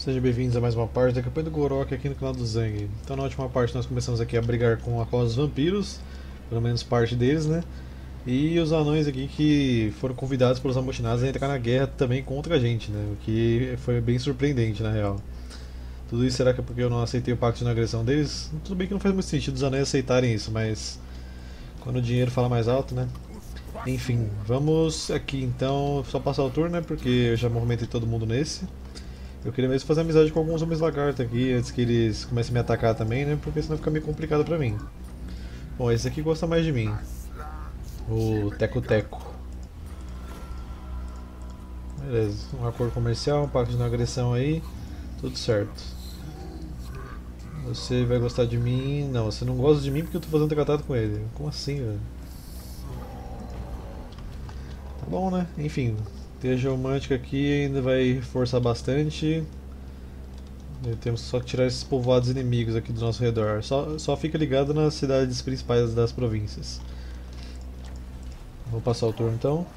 Sejam bem-vindos a mais uma parte da campanha do Gorok aqui no canal do Zang. Então na última parte nós começamos aqui a brigar com a causa dos vampiros, pelo menos parte deles, né? E os anões aqui que foram convidados pelos amotinados a entrar na guerra também contra a gente, né? O que foi bem surpreendente na real. Tudo isso será que é porque eu não aceitei o pacto de não agressão deles? Tudo bem que não faz muito sentido os anões aceitarem isso, mas quando o dinheiro fala mais alto, né? Enfim, vamos aqui então, só passar o turno, né? Porque eu já movimentei todo mundo nesse. Eu queria mesmo fazer amizade com alguns homens lagarto aqui antes que eles comecem a me atacar também, né? Porque senão fica meio complicado pra mim. Bom, esse aqui gosta mais de mim. O Teco Teco. Beleza, um acordo comercial, um pacto de não agressão aí. Tudo certo. Você vai gostar de mim. Não, você não gosta de mim porque eu tô fazendo tratado com ele. Como assim, velho? Tá bom, né? Enfim, teja romântica aqui ainda vai forçar bastante. Temos só que tirar esses povoados inimigos aqui do nosso redor. Só fica ligado nas cidades principais das províncias. Vou passar o turno então.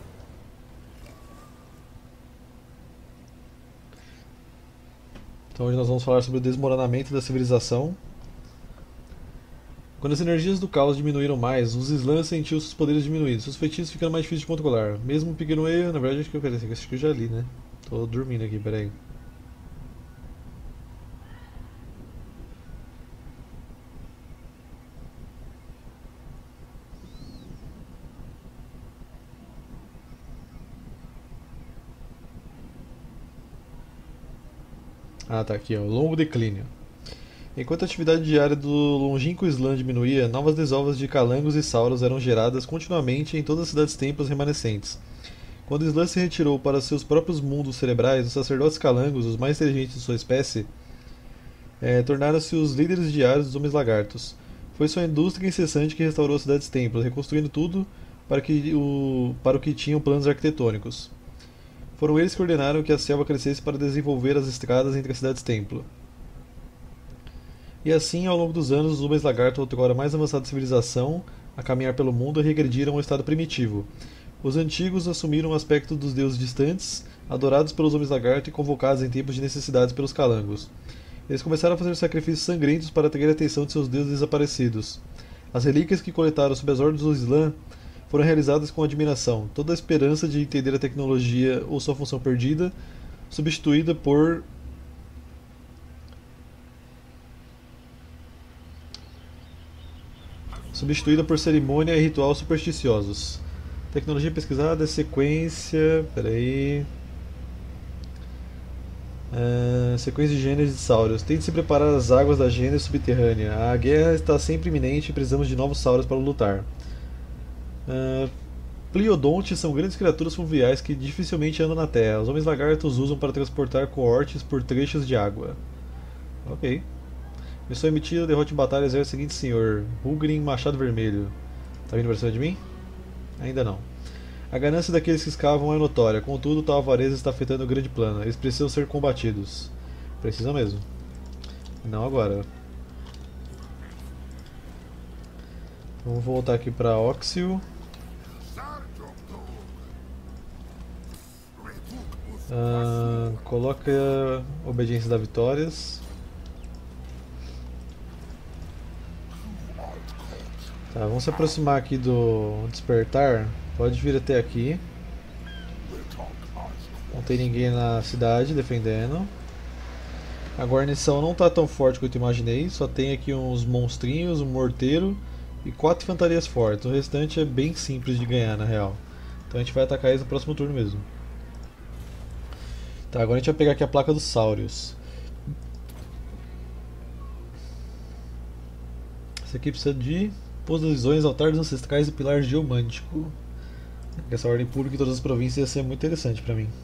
Então hoje nós vamos falar sobre o desmoronamento da civilização. Quando as energias do caos diminuíram mais, os slãs sentiam seus poderes diminuídos, seus feitiços ficando mais difíceis de controlar. Mesmo um pequeno erro, na verdade acho que eu já li, né? Tô dormindo aqui, peraí. Ah, tá aqui, ó. Longo declínio. Enquanto a atividade diária do longínquo Islã diminuía, novas desovas de calangos e sauros eram geradas continuamente em todas as cidades-templos remanescentes. Quando Islã se retirou para seus próprios mundos cerebrais, os sacerdotes calangos, os mais inteligentes de sua espécie, tornaram-se os líderes diários dos homens lagartos. Foi sua indústria incessante que restaurou cidades-templos, reconstruindo tudo para o que tinham planos arquitetônicos. Foram eles que ordenaram que a selva crescesse para desenvolver as estradas entre as cidades-templo. E assim, ao longo dos anos, os homens lagarto, outrora mais avançada civilização, a caminhar pelo mundo, regrediram ao estado primitivo. Os antigos assumiram o aspecto dos deuses distantes, adorados pelos homens lagarto e convocados em tempos de necessidades pelos calangos. Eles começaram a fazer sacrifícios sangrentos para atrair a atenção de seus deuses desaparecidos. As relíquias que coletaram sob as ordens do Islã foram realizadas com admiração, toda a esperança de entender a tecnologia ou sua função perdida, substituída por cerimônia e ritual supersticiosos. Tecnologia pesquisada, sequência. Peraí. Sequência de Gênesis de Sauros. Tente se preparar às águas da Gênesis subterrânea. A guerra está sempre iminente e precisamos de novos Sauros para lutar. Uh, Pliodontes são grandes criaturas fluviais que dificilmente andam na terra. Os homens lagartos usam para transportar coortes por trechos de água. Ok. Missão emitida, derrote em batalha, exército seguinte, senhor. Hugrin, Machado Vermelho. Tá vindo pra cima de mim? Ainda não. A ganância daqueles que escavam é notória, contudo, tal avareza está afetando o grande plano. Eles precisam ser combatidos. Precisam mesmo. Não agora. Vamos voltar aqui pra Oxio. Coloca obediência da vitórias. Tá, vamos se aproximar aqui do despertar. Pode vir até aqui. Não tem ninguém na cidade defendendo. A guarnição não está tão forte quanto eu imaginei. Só tem aqui uns monstrinhos, um morteiro e 4 infantarias fortes. O restante é bem simples de ganhar na real. Então a gente vai atacar eles no próximo turno mesmo. Tá, agora a gente vai pegar aqui a placa dos Saurios. Essa aqui precisa de posições, altares ancestrais e pilar geomântico. Essa ordem pública em todas as províncias ia ser muito interessante pra mim.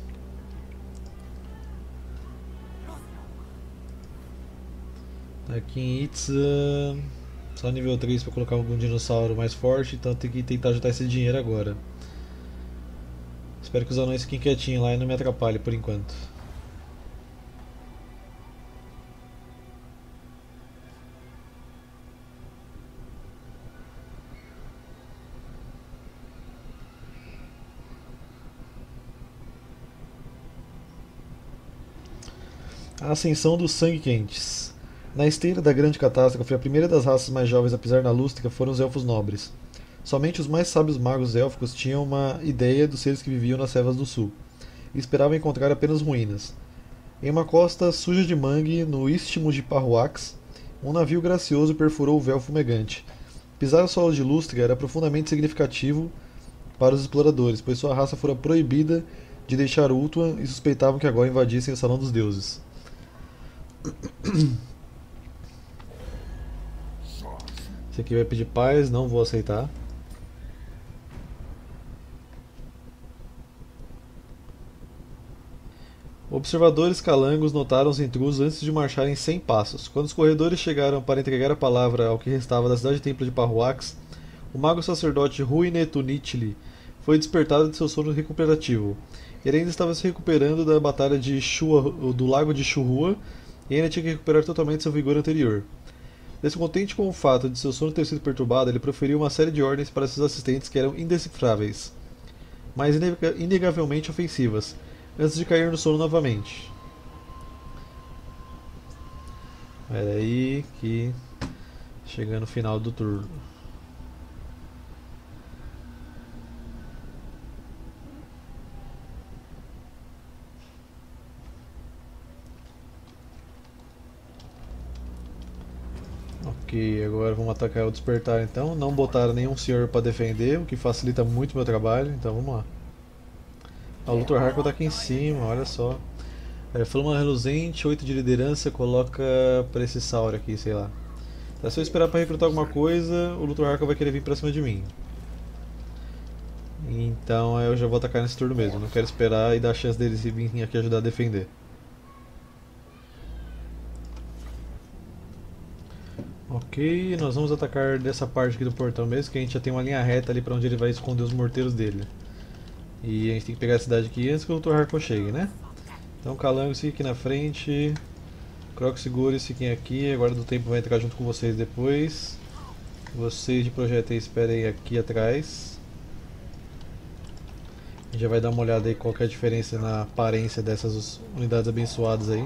Aqui em Itza, só nível 3 pra colocar algum dinossauro mais forte, então tem que tentar juntar esse dinheiro agora. Espero que os anões fiquem quietinhos lá e não me atrapalhem por enquanto. A ascensão dos sangue-quentes. Na esteira da grande catástrofe, a primeira das raças mais jovens a pisar na Lústrica foram os elfos nobres. Somente os mais sábios magos élficos tinham uma ideia dos seres que viviam nas selvas do sul, e esperavam encontrar apenas ruínas. Em uma costa suja de mangue, no istmo de Parruax, um navio gracioso perfurou o véu fumegante. Pisar o solo de Lústria era profundamente significativo para os exploradores, pois sua raça fora proibida de deixar Ultuan e suspeitavam que agora invadissem o Salão dos Deuses. Esse aqui vai pedir paz, não vou aceitar. Observadores calangos notaram os intrusos antes de marcharem 100 passos. Quando os corredores chegaram para entregar a palavra ao que restava da cidade-templo de Parruax, o mago sacerdote Ruinetunitli foi despertado de seu sono recuperativo. Ele ainda estava se recuperando da batalha do lago de Churrua e ainda tinha que recuperar totalmente seu vigor anterior. Descontente com o fato de seu sono ter sido perturbado, ele proferiu uma série de ordens para seus assistentes que eram indecifráveis, mas inegavelmente ofensivas, antes de cair no sono novamente. Espera aí que chegando no final do turno. Ok, agora vamos atacar o despertar então. Não botaram nenhum senhor para defender, o que facilita muito o meu trabalho, então vamos lá. O Luthor Harkon tá aqui em cima, olha só. Flama reluzente, 8 de liderança, coloca pra esse Sauro aqui, sei lá. Tá, se eu esperar pra recrutar alguma coisa, o Luthor Harkon vai querer vir pra cima de mim. Então eu já vou atacar nesse turno mesmo, não quero esperar e dar a chance deles virem aqui ajudar a defender. Ok, nós vamos atacar dessa parte aqui do portão mesmo, que a gente já tem uma linha reta ali pra onde ele vai esconder os morteiros dele. E a gente tem que pegar a cidade aqui antes que o Dr. Harkon chegue, né? Então Calangos fiquem aqui na frente, Crocs e Gores fiquem aqui, a Guarda do Tempo vai entrar junto com vocês depois. Vocês de projeto aí esperem aqui atrás. A gente já vai dar uma olhada aí qual que é a diferença na aparência dessas unidades abençoadas aí.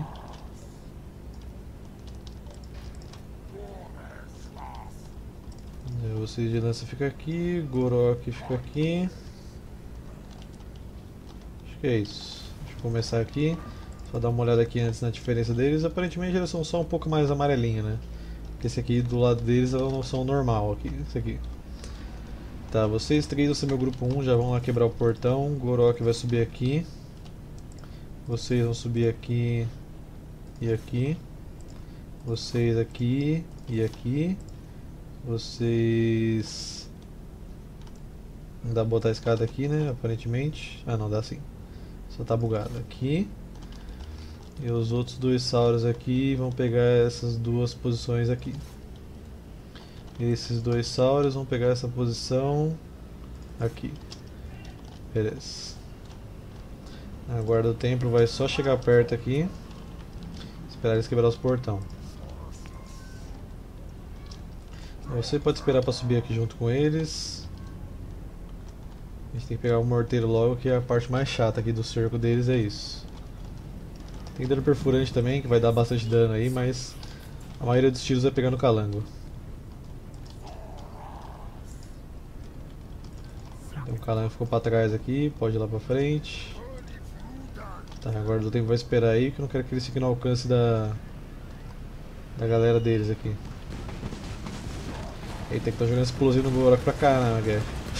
Vocês de lança fica aqui, Gorok fica aqui. Acho que é isso. Deixa eu começar aqui. Só dar uma olhada aqui antes na diferença deles. Aparentemente eles são só um pouco mais amarelinhos, né? Porque esse aqui do lado deles elas não são normal aqui. Esse aqui. Tá, vocês três, você é meu grupo 1, já vão lá quebrar o portão. Gorok vai subir aqui. Vocês vão subir aqui e aqui. Vocês aqui e aqui. Vocês... Não dá pra botar a escada aqui, né? Aparentemente. Ah, não, dá sim. Só tá bugado aqui. E os outros dois Sauros aqui vão pegar essas duas posições aqui. Esses dois Sauros vão pegar essa posição aqui. Beleza. A guarda do templo vai só chegar perto aqui. Esperar eles quebrar os portão. Você pode esperar para subir aqui junto com eles. A gente tem que pegar o morteiro logo, que é a parte mais chata aqui do cerco deles, é isso. Tem dano perfurante também, que vai dar bastante dano aí, mas a maioria dos tiros vai pegar no calango. Então o calango ficou para trás aqui, pode ir lá para frente. Tá, agora do tempo vai esperar aí, que eu não quero que eles fiquem no alcance da galera deles aqui. Eita, que tá jogando explosivo no buraco pra caramba, Guerra.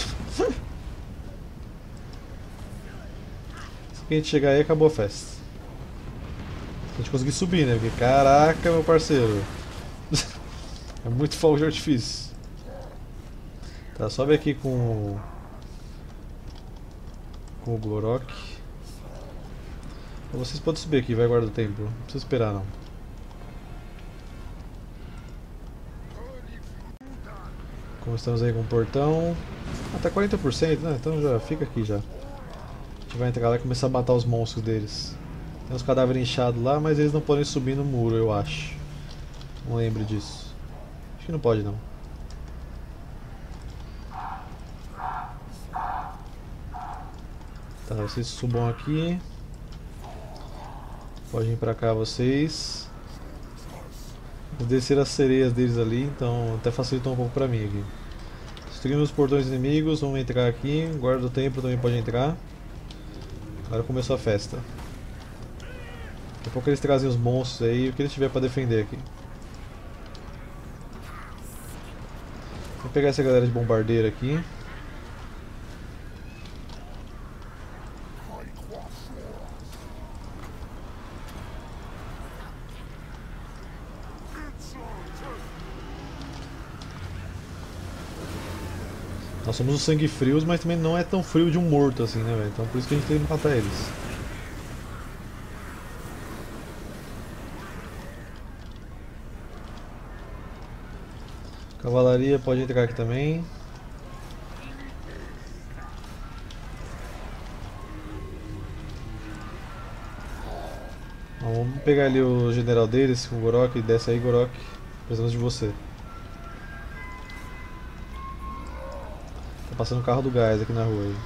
Se a gente chegar aí, acabou a festa. Se a gente conseguir subir, né? Porque caraca, meu parceiro. É muito fogo de artifício. Tá, sobe aqui com o Gorok. Vocês podem subir aqui, vai guardar o tempo. Não precisa esperar não. Como estamos aí com o portão. Até 40%, né? Então já fica aqui já. A gente vai entrar lá e começar a matar os monstros deles. Tem uns cadáveres inchados lá, mas eles não podem subir no muro, eu acho. Não lembro disso. Acho que não pode não. Tá, vocês subam aqui. Podem ir pra cá vocês. Eles desceram as sereias deles ali, então até facilitou um pouco pra mim aqui. Destruímos os portões inimigos, vamos entrar aqui. Guarda do templo também pode entrar. Agora começou a festa. Daqui a pouco eles trazem os monstros aí, o que eles tiver pra defender aqui. Vou pegar essa galera de bombardeiro aqui. Nós somos os sangue frios, mas também não é tão frio de um morto assim, né, velho? Então por isso que a gente tem que matar eles. Cavalaria pode entrar aqui também. Bom, vamos pegar ali o general deles, o Gorok. Desce aí, Gorok. Precisamos de você. Tá passando o carro do gás aqui na rua aí.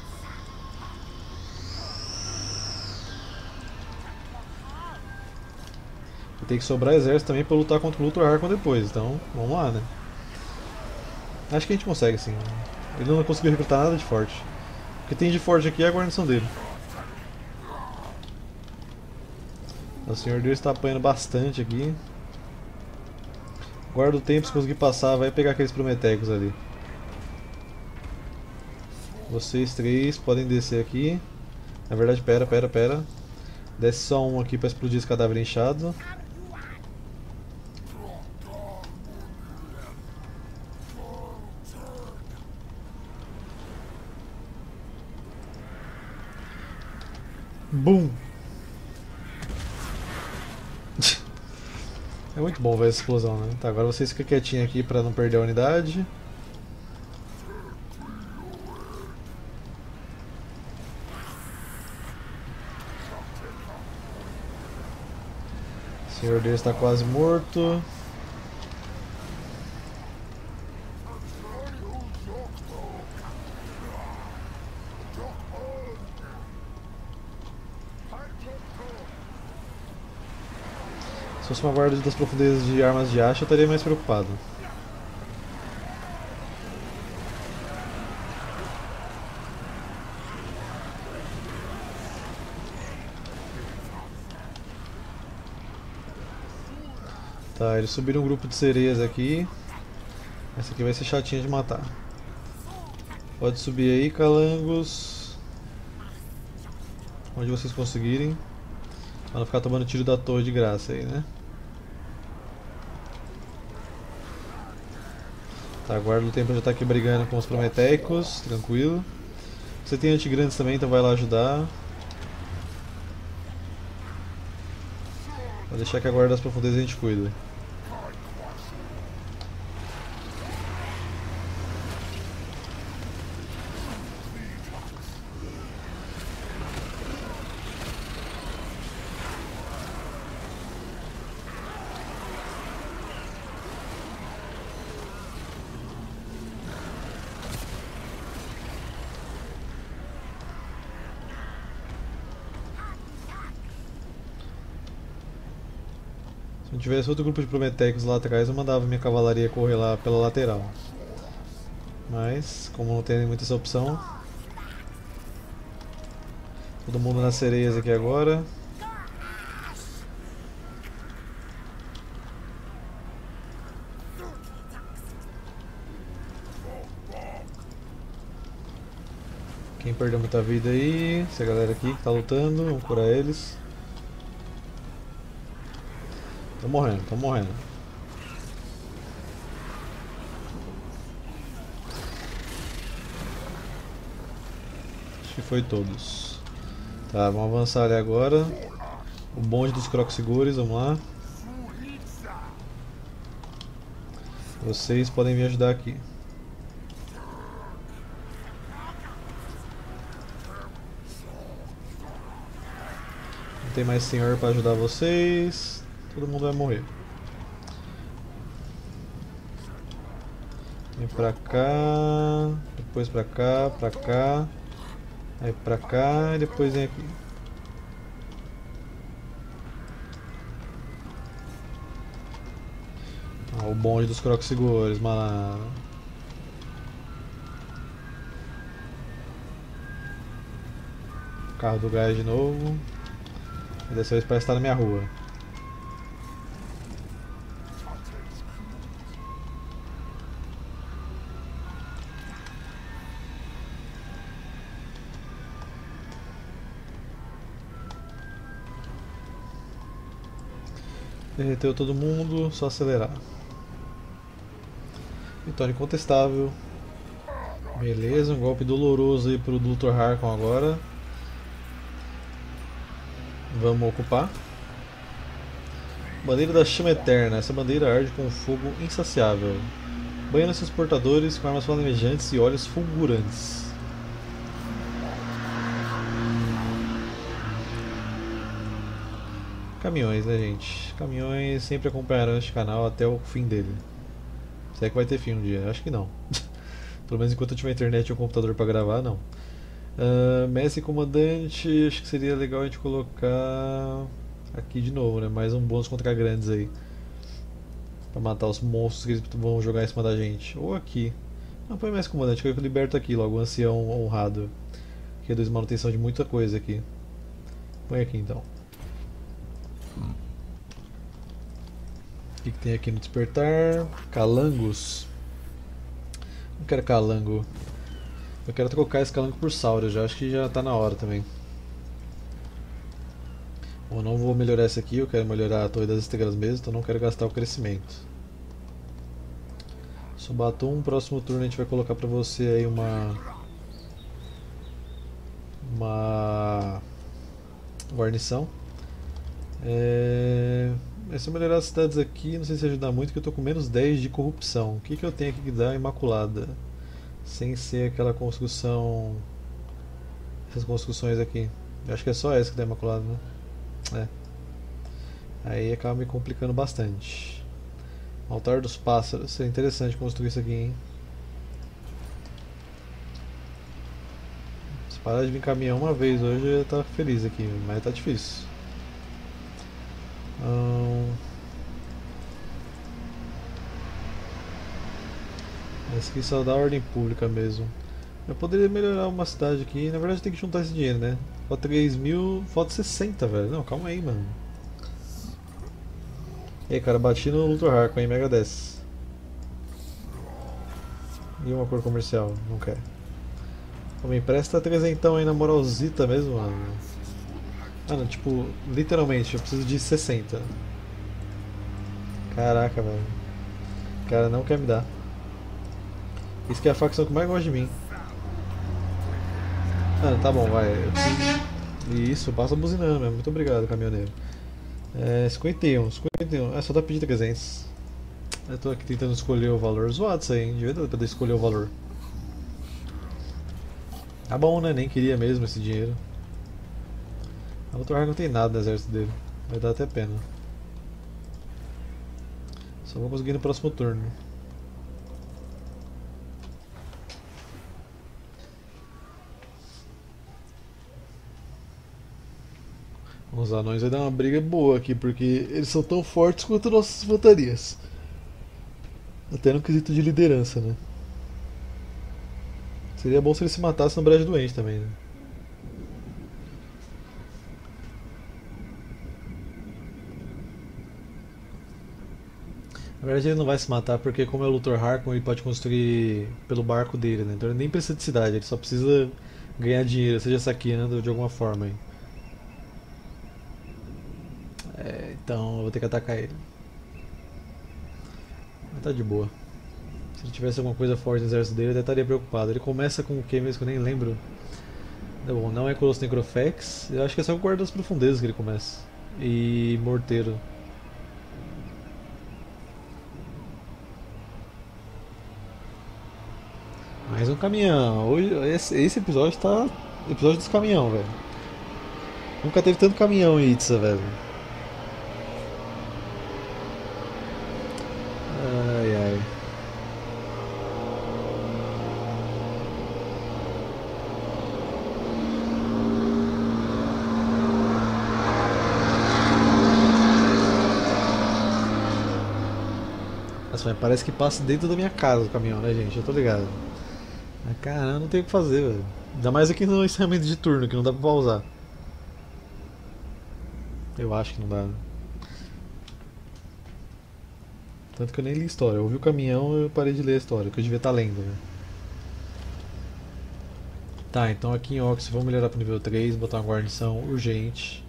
E tem que sobrar exército também pra lutar contra o Ultra Harkon depois, então vamos lá, né? Acho que a gente consegue sim. Ele não conseguiu recrutar nada de forte. O que tem de forte aqui é a guarnição dele. O senhor deles está apanhando bastante aqui. Guarda o tempo, se conseguir passar, vai pegar aqueles prometecos ali. Vocês três podem descer aqui. Na verdade, pera. Desce só um aqui para explodir esse cadáver inchado. Bum! É muito bom ver essa explosão, né? Tá, agora vocês ficam quietinhos aqui para não perder a unidade. O senhor deles está quase morto. Se fosse uma guarda das profundezas de armas de acha, eu estaria mais preocupado. Tá, eles subiram um grupo de sereias aqui. Essa aqui vai ser chatinha de matar. Pode subir aí, calangos. Onde vocês conseguirem. Pra não ficar tomando tiro da torre de graça aí, né? Tá, a guarda do templo já tá aqui brigando com os prometeicos, tranquilo. Você tem antigrandes também, então vai lá ajudar. Vou deixar que a guarda das profundezas a gente cuida. Se não tivesse outro grupo de prometecos lá atrás, eu mandava minha cavalaria correr lá pela lateral. Mas, como não tem muita essa opção, todo mundo nas sereias aqui agora. Quem perdeu muita vida aí, essa galera aqui que tá lutando, vamos curar eles. Tô morrendo. Acho que foi todos. Tá, vamos avançar ali agora. O bonde dos Croxigores, vamos lá. Vocês podem me ajudar aqui. Não tem mais senhor para ajudar vocês. Todo mundo vai morrer. Vem pra cá, depois pra cá, aí pra cá e depois vem aqui. o bonde dos Croxigores, mano. Carro do gás de novo. E dessa vez parece estar na minha rua. Derreteu todo mundo, só acelerar. Vitória incontestável. Beleza, um golpe doloroso aí pro Dr. Harkon agora. Vamos ocupar. Bandeira da Chama Eterna. Essa bandeira arde com um fogo insaciável. Banhando seus portadores com armas flamejantes e olhos fulgurantes. Caminhões, né, gente? Caminhões sempre acompanharão este canal até o fim dele. Se é que vai ter fim um dia? Acho que não. Pelo menos enquanto eu tiver internet e um computador pra gravar, não. Mestre Comandante, acho que seria legal a gente colocar aqui de novo, né? Mais um bônus contra grandes aí. Pra matar os monstros que eles vão jogar em cima da gente. Ou aqui. Não, põe Mestre Comandante, que eu liberto aqui logo, o Ancião Honrado. Que reduz manutenção de muita coisa aqui. Põe aqui então. O que tem aqui no despertar? Calangos. Não quero calango. Eu quero trocar esse calango por Sauro, já acho que já tá na hora também. Bom, não vou melhorar esse aqui, eu quero melhorar a Torre das Estrelas mesmo, então não quero gastar o crescimento. Subatum, próximo turno a gente vai colocar pra você aí uma guarnição. Se eu melhorar as cidades aqui, não sei se ajuda muito, que eu tô com menos 10 de corrupção. O que eu tenho aqui que dá Imaculada? Sem ser aquela construção. Essas construções aqui. Eu acho que é só essa que dá Imaculada, né? Aí acaba me complicando bastante. Altar dos Pássaros. Seria interessante construir isso aqui, hein? Se parar de vir caminhão uma vez hoje, eu ia estar feliz aqui, mas tá difícil. Esse aqui só dá ordem pública mesmo. Eu poderia melhorar uma cidade aqui, na verdade tem que juntar esse dinheiro, né? Falta 3 mil, falta 60, velho. Não, calma aí, mano. E aí, cara, bati no Ultra Harkon, aí, Mega 10. E uma cor comercial, não quer. Pô, me empresta 300 aí na moralzita mesmo, mano. Mano, tipo, literalmente, eu preciso de 60. Caraca, velho. O cara não quer me dar. Isso que é a facção que mais gosta de mim. Ah, tá bom, vai. Eu preciso... Isso, passa buzinando mesmo. Muito obrigado, caminhoneiro. 51. É só dá pra pedir 300. Eu tô aqui tentando escolher o valor. Zoado isso aí, hein? Devia dar pra escolher o valor. Tá bom, né? Nem queria mesmo esse dinheiro. A outra não tem nada no exército dele. Vai dar até pena. Só vou conseguir no próximo turno. Os anões vai dar uma briga boa aqui, porque eles são tão fortes quanto nossas infantarias. Até no quesito de liderança, né? Seria bom se eles se matassem no Brejo Doente também, né? Na verdade ele não vai se matar porque como é o Luthor Harkon ele pode construir pelo barco dele, né? Então ele nem precisa de cidade, ele só precisa ganhar dinheiro, seja saqueando de alguma forma aí. Então eu vou ter que atacar ele. Mas tá de boa. Se ele tivesse alguma coisa forte no exército dele, eu até estaria preocupado. Ele começa com o que mesmo que eu nem lembro? Bom, não é Colosso Necrofex, eu acho que é só o Guarda das Profundezas que ele começa. E Morteiro. Mais um caminhão. Hoje, esse episódio tá. Episódio dos caminhão, velho. Nunca teve tanto caminhão em Itza, velho. Ai ai. Nossa, mas parece que passa dentro da minha casa o caminhão, né, gente? Eu tô ligado. Mas caramba, não tem o que fazer, velho. Ainda mais aqui no encerramento de turno, que não dá pra pausar. Eu acho que não dá, né? Tanto que eu nem li história. Eu ouvi o caminhão e eu parei de ler a história, que eu devia estar lendo, né? Tá, então aqui em Ox vamos melhorar pro nível 3, botar uma guarnição urgente.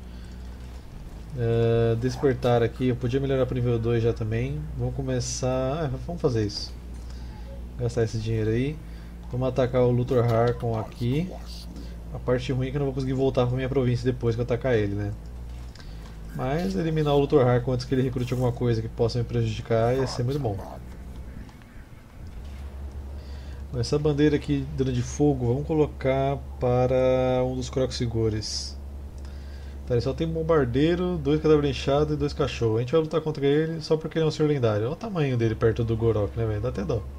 Despertar aqui, eu podia melhorar pro nível 2 já também. Vamos começar. Vamos fazer isso. Gastar esse dinheiro aí. Vamos atacar o Luthor Harkon aqui. A parte ruim é que eu não vou conseguir voltar pra minha província depois que eu atacar ele, né? Mas eliminar o Luthor Harkon antes que ele recrute alguma coisa que possa me prejudicar ia ser muito bom. Essa bandeira aqui dando de fogo, vamos colocar para um dos Croxigores. Tá, ele só tem bombardeiro, 2 cadáveres inchados e 2 cachorros. A gente vai lutar contra ele só porque ele é um senhor lendário. Olha o tamanho dele perto do Gorok, né, velho? Dá até dó.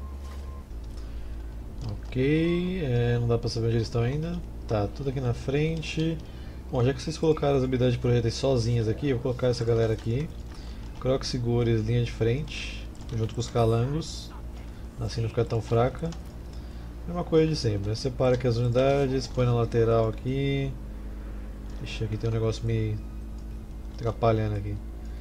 Ok, não dá pra saber onde eles estão ainda. Tá, tudo aqui na frente. Bom, já que vocês colocaram as habilidades de projéteis sozinhas aqui, eu vou colocar essa galera aqui. Croxigores, linha de frente, junto com os calangos. Assim não ficar tão fraca. Mesma coisa de sempre, né? Separa aqui as unidades, põe na lateral aqui. Ixi, aqui tem um negócio me atrapalhando aqui.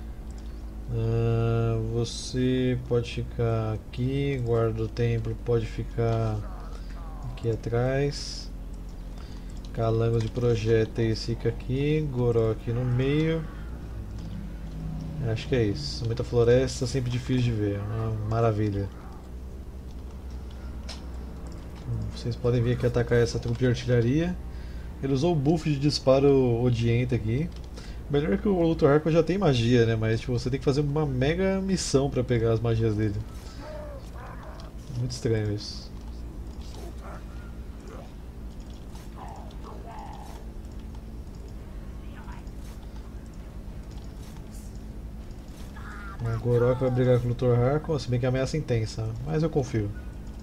Você pode ficar aqui, guarda do templo pode ficar aqui atrás. Calangos de projéteis fica aqui, Gorok no meio. Acho que é isso. Muita floresta, sempre difícil de ver. Uma maravilha. Vocês podem vir aqui atacar essa trupe de artilharia. Ele usou o buff de disparo odiento aqui. Melhor que o Luthor Harkon já tem magia, né? Mas tipo, você tem que fazer uma mega missão pra pegar as magias dele. Muito estranho isso. O Gorok vai brigar com o Luthor Harkon, se bem que a ameaça é intensa, mas eu confio.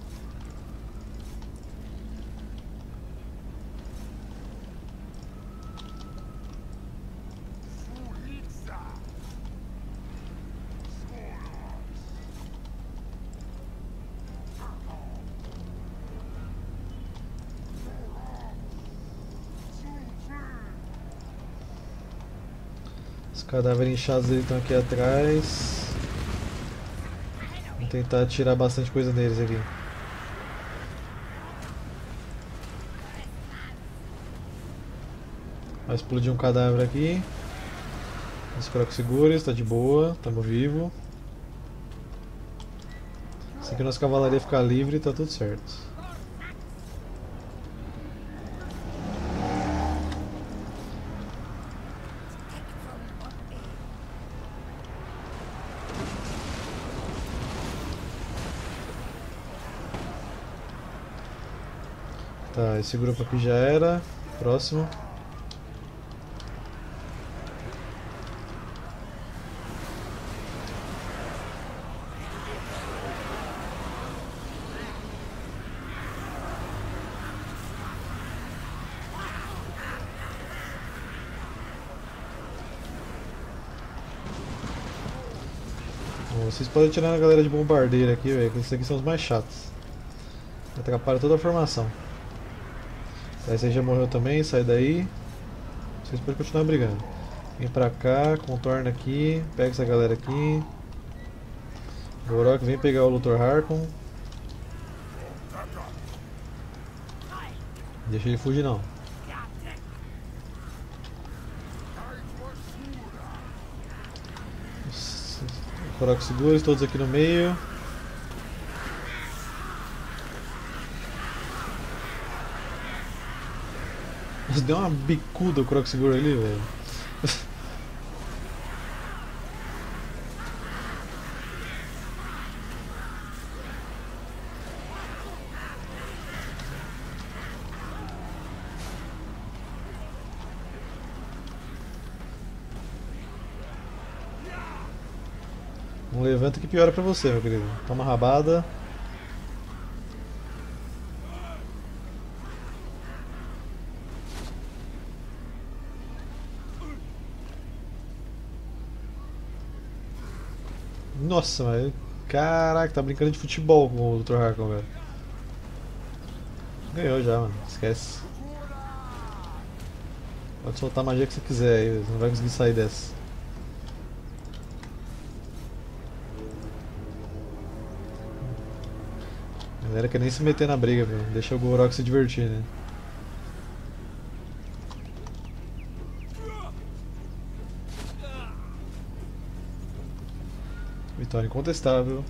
Os cadáveres inchados dele estão aqui atrás. Vou tentar tirar bastante coisa deles aqui. Vai explodir um cadáver aqui. Espero que segure, está de boa, estamos vivos. Assim que nossa cavalaria ficar livre, tá tudo certo. Tá, esse grupo aqui já era. Próximo. Bom, vocês podem tirar a galera de bombardeiro aqui, velho, que esses aqui são os mais chatos. Atrapalha toda a formação. Tá, esse aí já morreu também, sai daí. Vocês podem continuar brigando. Vem pra cá, contorna aqui, pega essa galera aqui. Gorok vem pegar o Luthor Harkon. Deixa ele fugir não. Gorok seguros, todos aqui no meio. Nossa, deu uma bicuda o Croc seguro ali, velho. Não levanta que piora pra você, meu querido. Toma rabada. Nossa, mas Caraca, tá brincando de futebol com o Dr. Harkon, velho. Ganhou já, mano. Esquece. Pode soltar a magia que você quiser aí, você não vai conseguir sair dessa. A galera quer nem se meter na briga, velho. Deixa o Gorok se divertir, né? Vitória incontestável.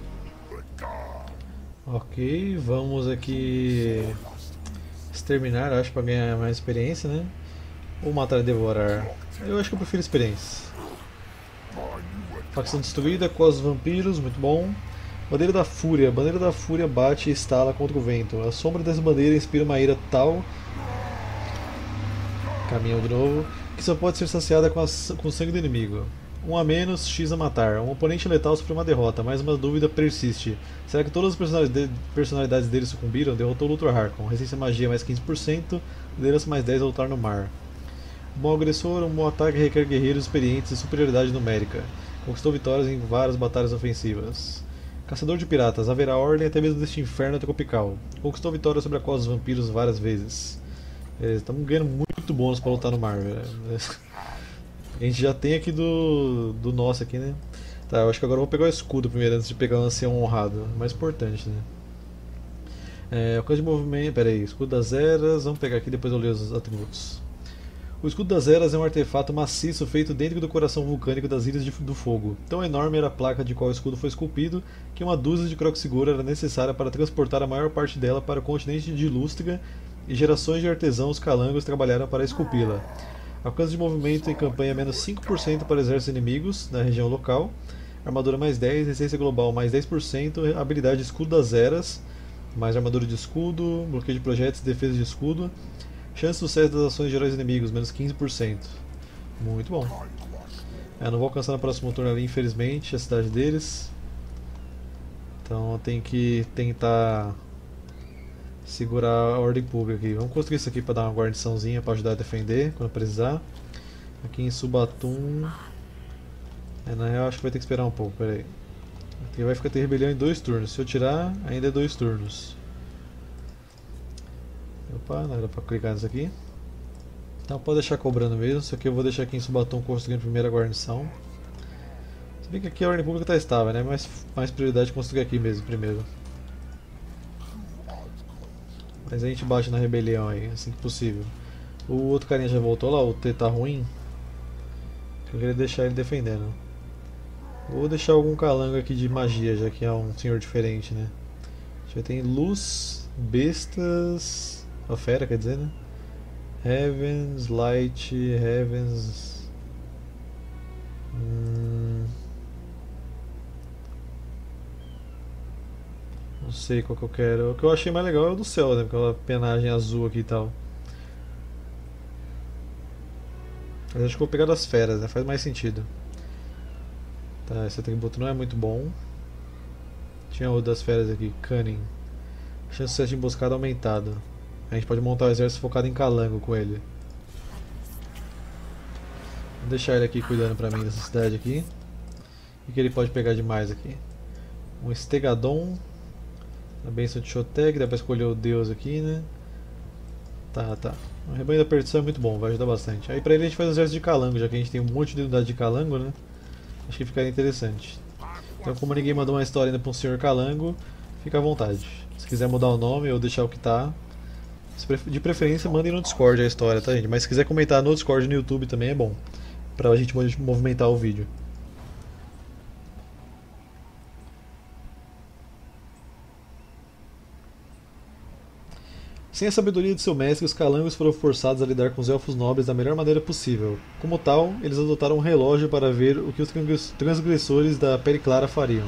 Ok, vamos aqui exterminar, acho, pra ganhar mais experiência, né? Ou matar e devorar. Eu acho que eu prefiro experiência. Facção destruída, Cos vampiros, muito bom. Bandeira da Fúria. Bandeira da Fúria bate e estala contra o vento. A sombra dessa bandeira inspira uma ira tal. Caminhão de novo. Que só pode ser saciada com o sangue do inimigo. Um a menos, X a matar. Um oponente letal sofreu uma derrota, mas uma dúvida persiste. Será que todas as personalidades dele sucumbiram? Derrotou o Dr. Harkon. Resistência à magia mais 15%, liderança mais 10 ao lutar no mar. Um bom agressor, um bom ataque requer guerreiros experientes e superioridade numérica. Conquistou vitórias em várias batalhas ofensivas. Caçador de piratas, haverá ordem até mesmo deste inferno tropical. Conquistou vitórias sobre a costa dos vampiros várias vezes. Estamos ganhando muito bônus para lutar no mar, velho. A gente já tem aqui do nosso aqui, né? Tá, eu acho que agora eu vou pegar o escudo primeiro antes de pegar o ancião honrado. Mais importante, né? Alcance de movimento. Pera aí, escudo das eras. Vamos pegar aqui depois eu leio os atributos. O escudo das eras é um artefato maciço feito dentro do coração vulcânico das Ilhas do Fogo. Tão enorme era a placa de qual o escudo foi esculpido que uma dúzia de Kroxigor era necessária para transportar a maior parte dela para o continente de Lústriga e gerações de artesãos calangos trabalharam para esculpi-la. Alcance de movimento em campanha menos 5% para exércitos inimigos na região local. Armadura mais 10, resistência global mais 10%, habilidade escudo das eras, mais armadura de escudo, bloqueio de projéteis, defesa de escudo. Chance de sucesso das ações de heróis inimigos, menos 15%. Muito bom. Não vou alcançar no próximo turno ali, infelizmente, a cidade deles. Então tem que tentar segurar a ordem pública aqui. Vamos construir isso aqui para dar uma guarniçãozinha para ajudar a defender quando precisar. Aqui em Subatum. Na real acho que vai ter que esperar um pouco, peraí. Aqui vai ficar ter rebelião em 2 turnos. Se eu tirar, ainda é 2 turnos. Opa, não era pra clicar nisso aqui. Então pode deixar cobrando mesmo. Isso aqui eu vou deixar aqui em Subatum construindo a primeira guarnição. Se bem que aqui a ordem pública está estável, né? Mais prioridade construir aqui mesmo primeiro. Mas a gente bate na rebelião aí, assim que possível. O outro carinha já voltou lá, o T tá ruim. Eu queria deixar ele defendendo. Vou deixar algum calango aqui de magia, já que é um senhor diferente, né? Já tem luz, bestas... A fera, quer dizer, né? Heavens, Light, Heavens... Não sei qual que eu quero. O que eu achei mais legal é o do céu, né? Aquela penagem azul aqui e tal. Mas acho que eu vou pegar das feras, né? Faz mais sentido. Tá, esse atributo não é muito bom. Tinha o das feras aqui, Cunning. Chance de sucesso de emboscada aumentada. A gente pode montar o exército focado em calango com ele. Vou deixar ele aqui cuidando pra mim dessa cidade aqui. O que ele pode pegar demais aqui? Um Stegadon. A benção de Shoteg, dá pra escolher o deus aqui, né? Tá. O rebanho da perdição é muito bom, vai ajudar bastante. Aí pra ele a gente faz um exército de calango, já que a gente tem um monte de unidade de calango, né? Acho que ficaria interessante. Então como ninguém mandou uma história ainda pra um senhor calango, fica à vontade. Se quiser mudar o nome ou deixar o que tá, de preferência mandem no Discord a história, tá gente? Mas se quiser comentar no Discord no YouTube também é bom, pra gente movimentar o vídeo. Sem a sabedoria de seu mestre, os calangos foram forçados a lidar com os elfos nobres da melhor maneira possível. Como tal, eles adotaram um relógio para ver o que os transgressores da Pele Clara fariam.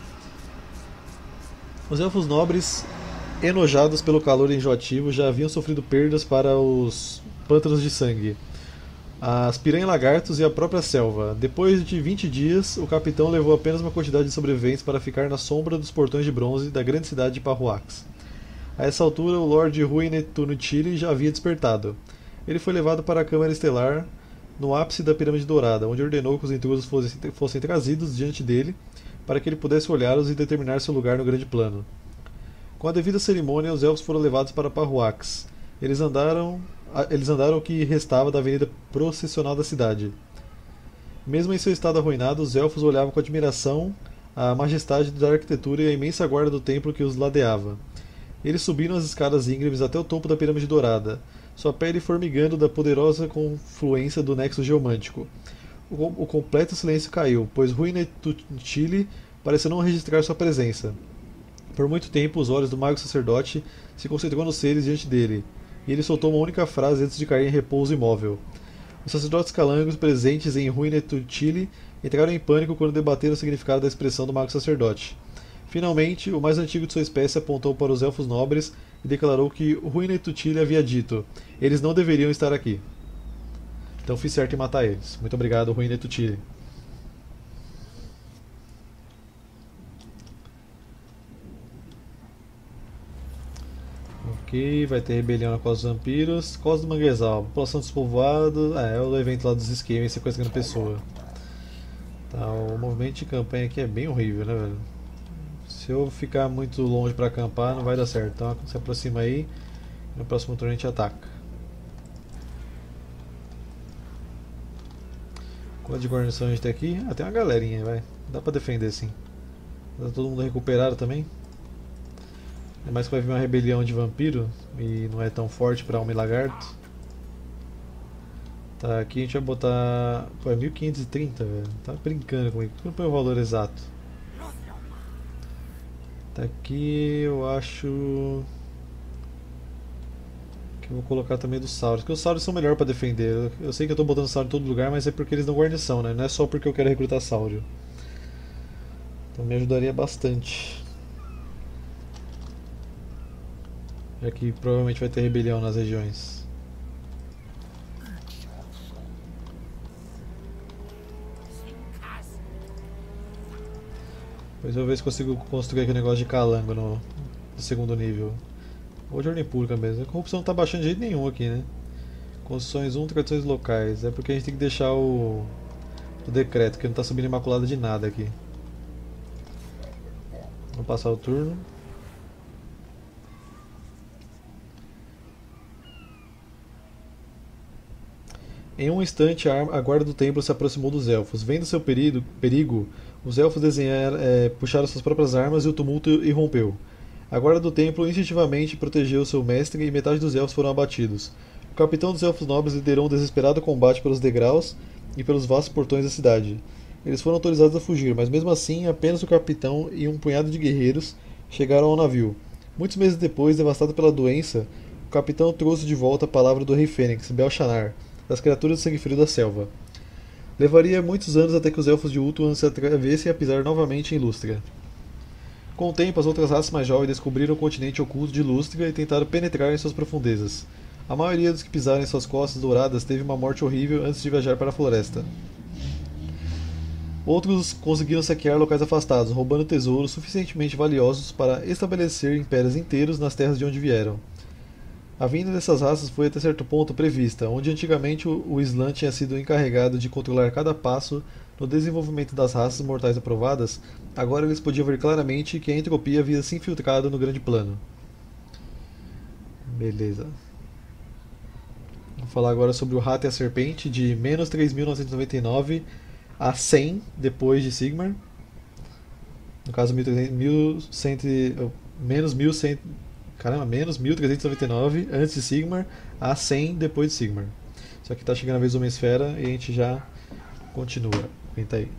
Os elfos nobres, enojados pelo calor enjoativo, já haviam sofrido perdas para os pântanos de sangue, as piranha-lagartos e a própria selva. Depois de 20 dias, o capitão levou apenas uma quantidade de sobreviventes para ficar na sombra dos portões de bronze da grande cidade de Parruax. A essa altura, o Lord Rui Netuno Chile já havia despertado. Ele foi levado para a Câmara Estelar, no ápice da Pirâmide Dourada, onde ordenou que os intrusos fossem trazidos diante dele para que ele pudesse olhá-los e determinar seu lugar no grande plano. Com a devida cerimônia, os elfos foram levados para Parruax. Eles andaram o que restava da avenida processional da cidade. Mesmo em seu estado arruinado, os elfos olhavam com admiração a majestade da arquitetura e a imensa guarda do templo que os ladeava. Eles subiram as escadas íngremes até o topo da Pirâmide Dourada, sua pele formigando da poderosa confluência do nexo geomântico. O completo silêncio caiu, pois Ruina e Tutili pareceu não registrar sua presença. Por muito tempo, os olhos do mago sacerdote se concentrou nos seres diante dele, e ele soltou uma única frase antes de cair em repouso imóvel. Os sacerdotes calangos presentes em Ruina e Tutili entraram em pânico quando debateram o significado da expressão do mago sacerdote. Finalmente, o mais antigo de sua espécie apontou para os elfos nobres e declarou que Ruina e Tutili havia dito: eles não deveriam estar aqui. Então fiz certo em matar eles. Muito obrigado, Ruina e Tutili. Ok, vai ter rebelião na Costa dos Vampiros. Costa do Manguezal, população despovoada. É o evento lá dos esquemas sequestrando pessoa. Tá, o movimento de campanha aqui é bem horrível, né, velho? Se eu ficar muito longe pra acampar, não vai dar certo. Então se aproxima aí. No próximo turno a gente ataca. Quanto de guarnição a gente tem aqui? Ah, tem uma galerinha, vai. Dá pra defender sim. Tá todo mundo recuperado também. É mais que vai vir uma rebelião de vampiro e não é tão forte pra homem lagarto. Tá, aqui a gente vai botar. Pô, é 1530, velho. Tá brincando comigo. Não põe o valor exato. Tá aqui, eu acho. Que eu vou colocar também dos Sauros. Porque os Sauros são melhor pra defender. Eu sei que eu tô botando Sauro em todo lugar, mas é porque eles dão guarnição, né? Não é só porque eu quero recrutar Sauro. Então me ajudaria bastante. Já que provavelmente vai ter rebelião nas regiões. Depois eu vou ver se consigo construir aqui um negócio de calango no segundo nível. Ou de ordem pública mesmo. A corrupção não tá baixando de jeito nenhum aqui, né? Construções 1, tradições locais. É porque a gente tem que deixar o decreto, que não tá subindo imaculada de nada aqui. Vamos passar o turno. Em um instante, a guarda do templo se aproximou dos elfos. Vendo seu perigo, os elfos puxaram suas próprias armas e o tumulto irrompeu. A guarda do templo instintivamente protegeu seu mestre e metade dos elfos foram abatidos. O capitão dos elfos nobres liderou um desesperado combate pelos degraus e pelos vastos portões da cidade. Eles foram autorizados a fugir, mas mesmo assim, apenas o capitão e um punhado de guerreiros chegaram ao navio. Muitos meses depois, devastado pela doença, o capitão trouxe de volta a palavra do rei Fênix, Bel-Shanar, das criaturas de sangue frio da selva. Levaria muitos anos até que os elfos de Ultuan se atrevessem a pisar novamente em Lustria. Com o tempo, as outras raças mais jovens descobriram o continente oculto de Lustria e tentaram penetrar em suas profundezas. A maioria dos que pisaram em suas costas douradas teve uma morte horrível antes de viajar para a floresta. Outros conseguiram saquear locais afastados, roubando tesouros suficientemente valiosos para estabelecer impérios inteiros nas terras de onde vieram. A vinda dessas raças foi até certo ponto prevista, onde antigamente o Islã tinha sido encarregado de controlar cada passo no desenvolvimento das raças mortais aprovadas, agora eles podiam ver claramente que a entropia havia se infiltrado no grande plano. Beleza. Vou falar agora sobre o Rato e a Serpente, de menos 3.999 a 100 depois de Sigmar. No caso, 1100, menos 1100. Caramba, menos 1399 antes de Sigmar a 100 depois de Sigmar. Só que tá chegando a vez do Homem-Esfera e a gente já continua. Aguenta aí.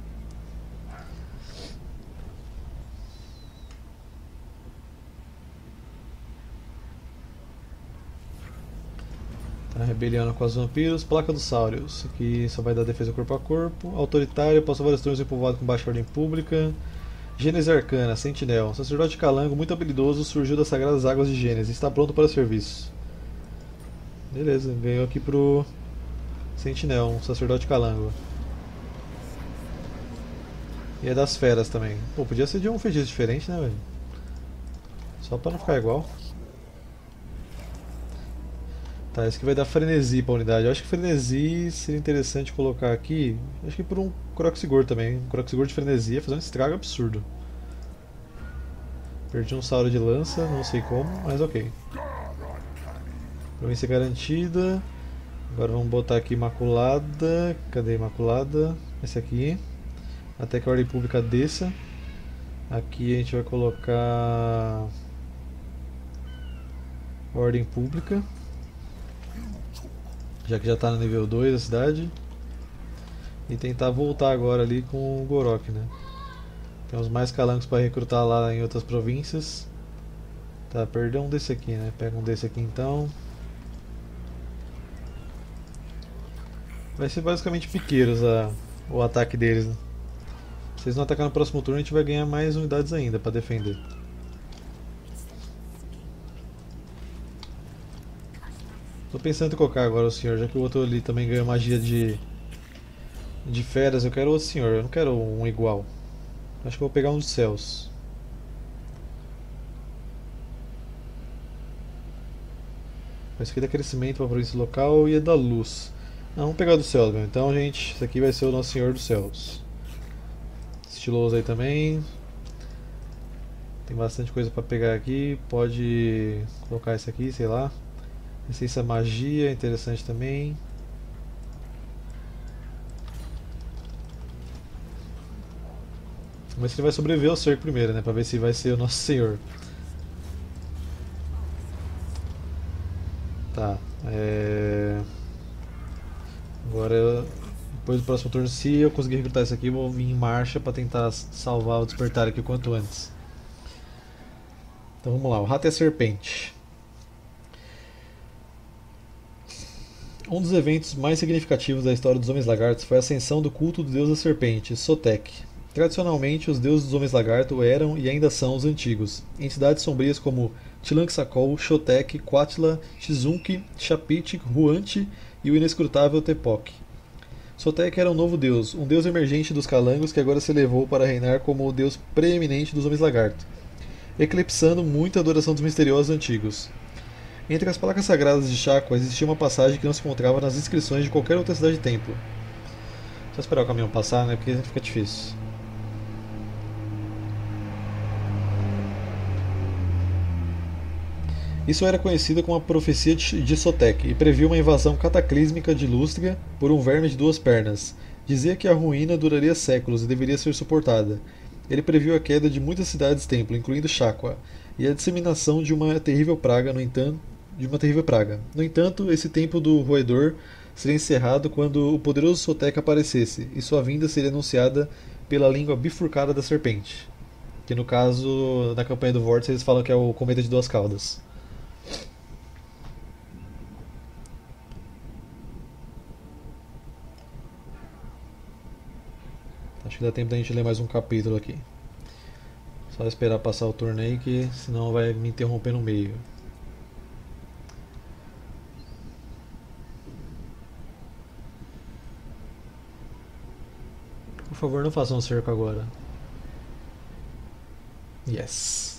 Tá, rebeliando com os vampiros. Placa dos Saurios. Aqui só vai dar defesa corpo a corpo. Autoritário, passa vários turnos em povoado com baixa ordem pública. Gênese Arcana, Sentinel. Sacerdote Calango, muito habilidoso, surgiu das sagradas águas de Gênese. Está pronto para o serviço. Beleza, ganhou aqui pro Sentinel, um Sacerdote Calango. E é das feras também. Pô, podia ser de um feitiço diferente, né, velho? Só pra não ficar igual. Tá, isso aqui vai dar frenesi pra unidade. Eu acho que frenesi seria interessante colocar aqui. Acho que por um Croxigor também. Um Croxigor de frenesi ia fazer um estrago absurdo. Perdi um Sauro de lança, não sei como, mas ok. Província garantida. Agora vamos botar aqui Imaculada. Cadê Imaculada? Esse aqui. Até que a ordem pública desça. Aqui a gente vai colocar ordem pública. Já que já está no nível 2 da cidade. E tentar voltar agora ali com o Gorok, né? Temos mais calangos para recrutar lá em outras províncias. Tá, perdeu um desse aqui, né? Pega um desse aqui então. Vai ser basicamente piqueiros o ataque deles, né? Se eles não atacar no próximo turno, a gente vai ganhar mais unidades ainda para defender. Tô pensando em colocar agora o senhor, já que o outro ali também ganhou magia de feras. Eu quero o senhor, eu não quero um igual. Acho que eu vou pegar um dos céus. Esse aqui dá crescimento para a província local e é da luz. Não, vamos pegar do céu mesmo. Então, gente, esse aqui vai ser o nosso Senhor dos Céus. Estiloso aí também. Tem bastante coisa para pegar aqui. Pode colocar esse aqui, sei lá. Essência magia, interessante também. Vamos ver se ele vai sobreviver ao cerco primeiro, né? Pra ver se vai ser o nosso senhor. Tá. Agora, depois do próximo turno, se eu conseguir recrutar isso aqui, eu vou vir em marcha pra tentar salvar o despertar aqui o quanto antes. Então vamos lá, o rato é a serpente. Um dos eventos mais significativos da história dos Homens-Lagartos foi a ascensão do culto do deus da serpente, Sotek. Tradicionalmente, os deuses dos Homens-Lagarto eram e ainda são os antigos, entidades sombrias como Tlanxacol, Xotek, Quatla, Xizunki, Chapit, Huante e o inescrutável Tepoc. Sotek era um novo deus, um deus emergente dos calangos que agora se elevou para reinar como o deus preeminente dos Homens-Lagarto, eclipsando muito a adoração dos misteriosos antigos. Entre as placas sagradas de Chaqua existia uma passagem que não se encontrava nas inscrições de qualquer outra cidade-templo. Só esperar o caminhão passar, né? Porque fica difícil. Isso era conhecido como a profecia de Sotek e previa uma invasão cataclísmica de Lústria por um verme de duas pernas. Dizia que a ruína duraria séculos e deveria ser suportada. Ele previu a queda de muitas cidades-templo, incluindo Chaqua, e a disseminação de uma terrível praga, No entanto, esse tempo do roedor seria encerrado quando o poderoso Sotek aparecesse, e sua vinda seria anunciada pela língua bifurcada da serpente. Que no caso, na campanha do Vórtice, eles falam que é o cometa de duas caudas. Acho que dá tempo da gente ler mais um capítulo aqui. Só esperar passar o torneio, que senão vai me interromper no meio. Por favor, não façam um cerco agora. Yes.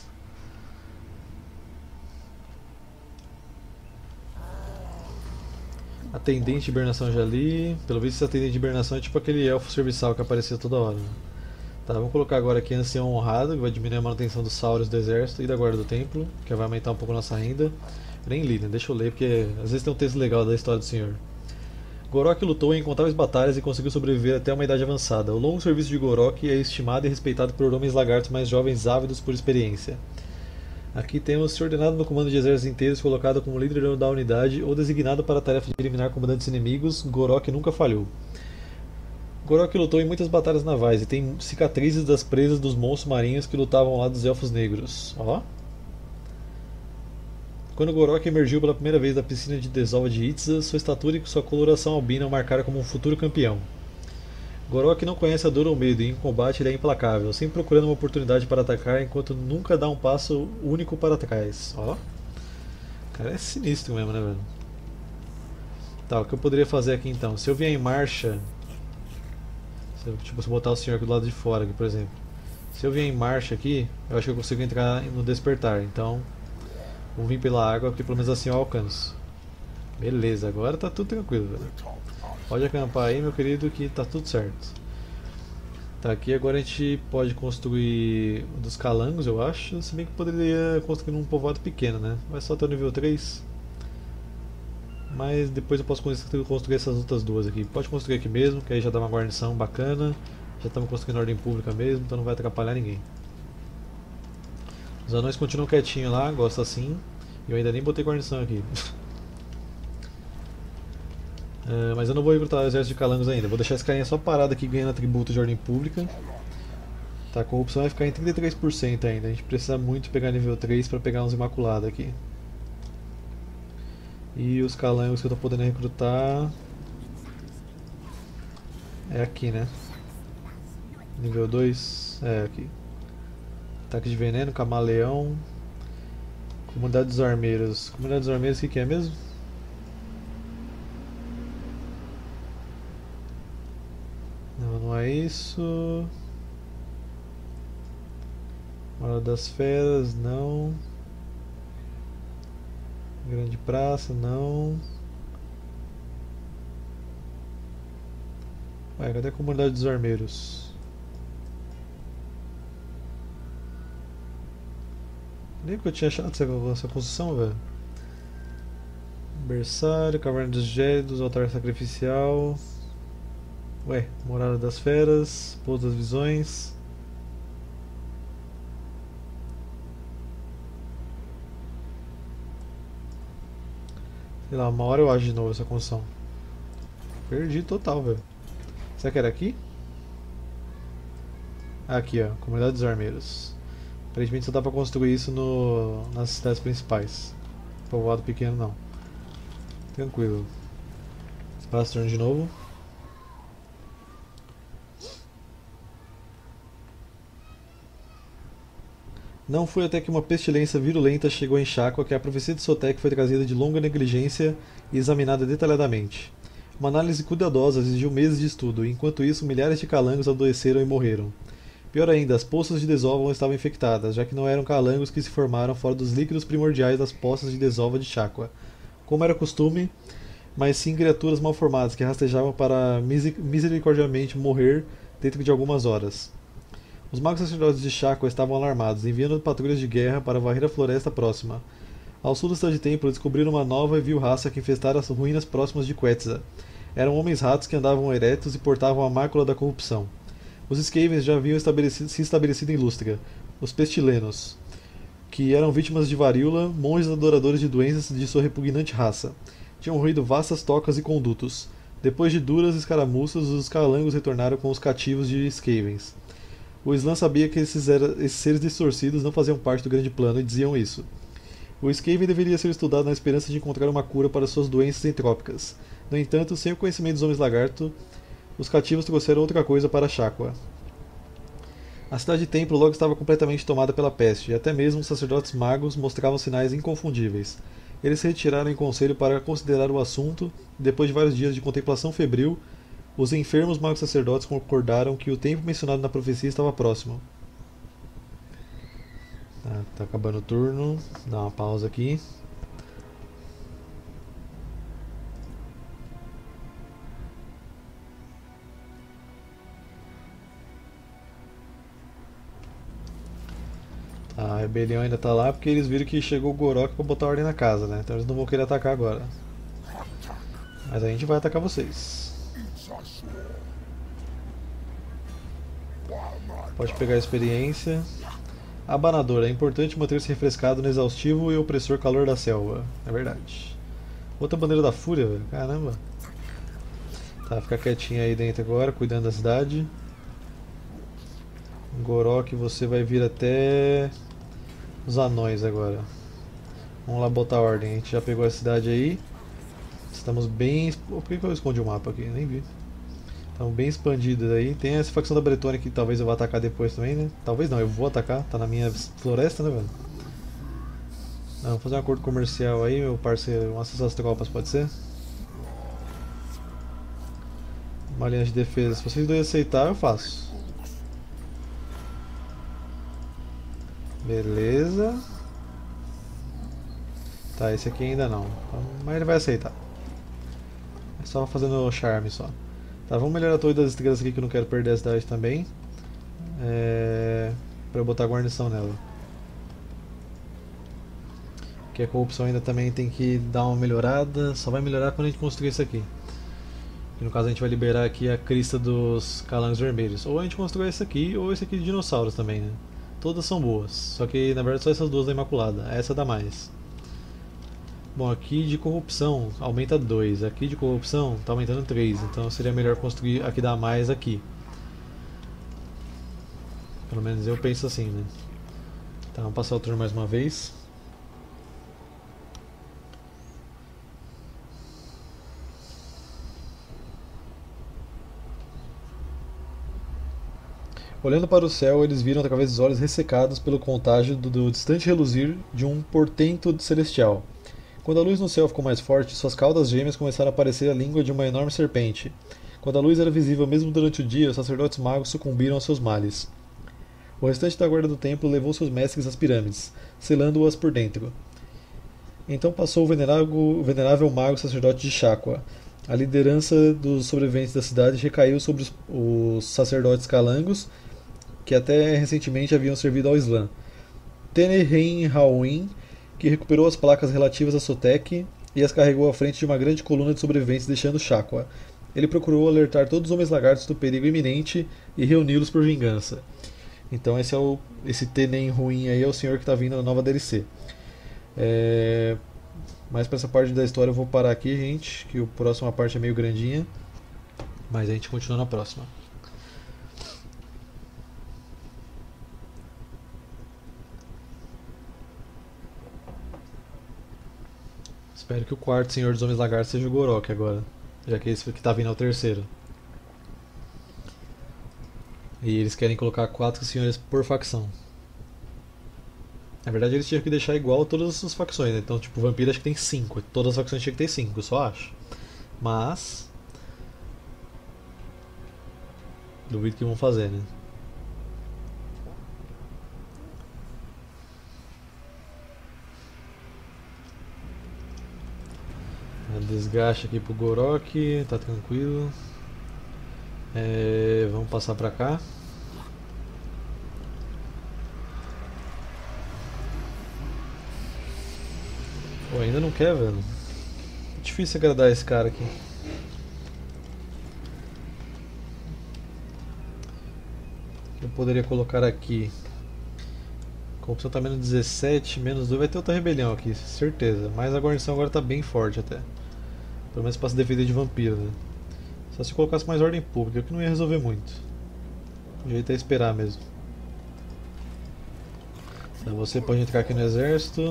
Atendente de hibernação já li. Pelo visto, esse atendente de hibernação é tipo aquele elfo serviçal que aparecia toda hora. Tá, vamos colocar agora aqui ancião honrado, que vai diminuir a manutenção dos sauros do exército e da guarda do templo, que vai aumentar um pouco a nossa renda. Eu nem li, né? Deixa eu ler, porque às vezes tem um texto legal da história do senhor. Gorok lutou em incontáveis batalhas e conseguiu sobreviver até uma idade avançada. O longo serviço de Gorok é estimado e respeitado por homens lagartos mais jovens ávidos por experiência. Aqui temos se ordenado no comando de exércitos inteiros, colocado como líder da unidade ou designado para a tarefa de eliminar comandantes inimigos, Gorok nunca falhou. Gorok lutou em muitas batalhas navais e tem cicatrizes das presas dos monstros marinhos que lutavam ao lado dos elfos negros. Ó. Quando Gorok emergiu pela primeira vez da piscina de desova de Itza, sua estatura e sua coloração albina o marcaram como um futuro campeão. Gorok não conhece a dor ou medo e em combate ele é implacável, sempre procurando uma oportunidade para atacar enquanto nunca dá um passo único para trás. Ó. O cara é sinistro mesmo, né, velho? Tá, o que eu poderia fazer aqui então? Se eu vier em marcha... se botar o senhor aqui do lado de fora, aqui, por exemplo. Se eu vier em marcha aqui, eu acho que eu consigo entrar no despertar. Então, vamos vir pela água, porque pelo menos assim eu alcanço. Beleza, agora tá tudo tranquilo, velho. Pode acampar aí, meu querido, que tá tudo certo. Tá, aqui agora a gente pode construir o dos calangos, eu acho. Se bem que poderia construir num povoado pequeno, né? Vai só até o nível 3. Mas depois eu posso construir essas outras duas aqui. Pode construir aqui mesmo, que aí já dá uma guarnição bacana. Já estamos construindo ordem pública mesmo, então não vai atrapalhar ninguém. Os anões continuam quietinhos lá, gosto assim. E eu ainda nem botei guarnição aqui. Mas eu não vou recrutar o exército de calangos ainda. Vou deixar esse carinha só parado aqui ganhando atributo de ordem pública. Tá, a corrupção vai ficar em 33% ainda. A gente precisa muito pegar nível 3 para pegar uns imaculados aqui. E os calangos que eu tô podendo recrutar. É aqui, né? Nível 2. É aqui. Ataque de veneno, camaleão. Comunidade dos armeiros. Comunidade dos armeiros, o que é mesmo? Não, não é isso. Hora das Feras, não. Grande Praça, não. Ué, cadê a Comunidade dos Armeiros? Nem que eu tinha achado essa construção, velho. Berçário, Caverna dos Gélidos, Altar Sacrificial. Ué, Morada das Feras, Pouso das Visões. Sei lá, uma hora eu acho de novo essa construção. Perdi total, velho. Será que era aqui? Aqui, ó, Comunidade dos Armeiros. Aparentemente só dá pra construir isso nas cidades principais. Povoado pequeno não. Tranquilo. Espaço turno de novo. Não foi até que uma pestilência virulenta chegou em Shaqua que a profecia de Sotek foi trazida de longa negligência e examinada detalhadamente. Uma análise cuidadosa exigiu meses de estudo, e enquanto isso milhares de calangos adoeceram e morreram. Pior ainda, as poças de desova estavam infectadas, já que não eram calangos que se formaram fora dos líquidos primordiais das poças de desova de Shaqua, como era costume, mas sim criaturas mal formadas que rastejavam para misericordiamente morrer dentro de algumas horas. Os magos sacerdotes de Shaqua estavam alarmados, enviando patrulhas de guerra para varrer a floresta próxima. Ao sul do Cidade Templo, descobriram uma nova e vil raça que infestara as ruínas próximas de Quetzal. Eram homens-ratos que andavam eretos e portavam a mácula da corrupção. Os Skavens já haviam se estabelecido em Lustria, os Pestilenos, que eram vítimas de varíola, monges adoradores de doenças de sua repugnante raça. Tinham ruído vastas tocas e condutos. Depois de duras escaramuças, os calangos retornaram com os cativos de Skavens. O Slan sabia que esses seres distorcidos não faziam parte do grande plano e diziam isso. O Skaven deveria ser estudado na esperança de encontrar uma cura para suas doenças entrópicas. No entanto, sem o conhecimento dos Homens Lagarto, os cativos trouxeram outra coisa para Shaqua. A cidade templo logo estava completamente tomada pela peste, e até mesmo os sacerdotes magos mostravam sinais inconfundíveis. Eles se retiraram em conselho para considerar o assunto, e depois de vários dias de contemplação febril, os enfermos magos sacerdotes concordaram que o tempo mencionado na profecia estava próximo. Tá acabando o turno, dá uma pausa aqui. A rebelião ainda tá lá porque eles viram que chegou o Gorok pra botar ordem na casa, né? Então eles não vão querer atacar agora. Mas a gente vai atacar vocês. Pode pegar a experiência. Abanador, é importante manter-se refrescado no exaustivo e opressor calor da selva. É verdade. Outra bandeira da fúria, velho. Caramba. Tá, fica quietinho aí dentro agora, cuidando da cidade. Gorok, você vai vir até os anões agora. Vamos lá botar ordem. A gente já pegou a cidade aí. Estamos bem... Por que eu escondi o mapa aqui? Nem vi. Estamos bem expandidos aí. Tem essa facção da Bretônia que talvez eu vá atacar depois também, né? Talvez não, eu vou atacar. Tá na minha floresta, né, velho? Não, vou fazer um acordo comercial aí, meu parceiro. Vamos acessar as tropas, pode ser? Uma linha de defesa. Se vocês dois aceitar, eu faço. Beleza. Tá, esse aqui ainda não. Mas ele vai aceitar. Só fazendo charme só. Tá, vamos melhorar a torre das estrelas aqui que eu não quero perder a cidade também. Pra eu botar a guarnição nela. Que a corrupção ainda também tem que dar uma melhorada. Só vai melhorar quando a gente construir isso aqui. E no caso a gente vai liberar aqui a crista dos calangos vermelhos. Ou a gente constrói esse aqui, ou esse aqui de dinossauros também, né? Todas são boas. Só que na verdade só essas duas da Imaculada. Essa dá mais. Bom, aqui de corrupção aumenta 2. Aqui de corrupção tá aumentando 3. Então seria melhor construir aqui dá mais aqui. Pelo menos eu penso assim, né? Tá, vamos passar o turno mais uma vez. Olhando para o céu, eles viram através dos olhos ressecados pelo contágio do distante reluzir de um portento celestial. Quando a luz no céu ficou mais forte, suas caudas gêmeas começaram a parecer a língua de uma enorme serpente. Quando a luz era visível mesmo durante o dia, os sacerdotes magos sucumbiram aos seus males. O restante da guarda do templo levou seus mestres às pirâmides, selando-as por dentro. Então passou o venerável mago sacerdote de Shaqua. A liderança dos sobreviventes da cidade recaiu sobre os sacerdotes calangos, que até recentemente haviam servido ao Islã. Tenerin Hawin, que recuperou as placas relativas a Sotek e as carregou à frente de uma grande coluna de sobreviventes deixando Shaqua. Ele procurou alertar todos os homens lagartos do perigo iminente e reuni-los por vingança. Então esse Tenen ruim aí é o senhor que está vindo na nova DLC. Mas para essa parte da história eu vou parar aqui, gente, que a próxima parte é meio grandinha. Mas a gente continua na próxima. Espero que o quarto Senhor dos Homens Lagartos seja o Gorok agora, já que esse que tá vindo é o terceiro. E eles querem colocar 4 senhores por facção. Na verdade eles tinham que deixar igual todas as facções, né? Então tipo, Vampiro acho que tem 5, todas as facções tinham que ter 5, eu só acho. Mas... duvido que vão fazer, né? Desgaste aqui pro Gorok, tá tranquilo. Vamos passar pra cá. Pô, ainda não quer, velho. É difícil agradar esse cara aqui. Eu poderia colocar aqui. A corrupção tá menos 17, menos 2. Vai ter outra rebelião aqui, certeza. Mas a guarnição agora tá bem forte até. Pelo menos pra se defender de vampiro, né? Só se colocasse mais ordem pública, que não ia resolver muito. O jeito é esperar mesmo. Então você pode entrar aqui no exército.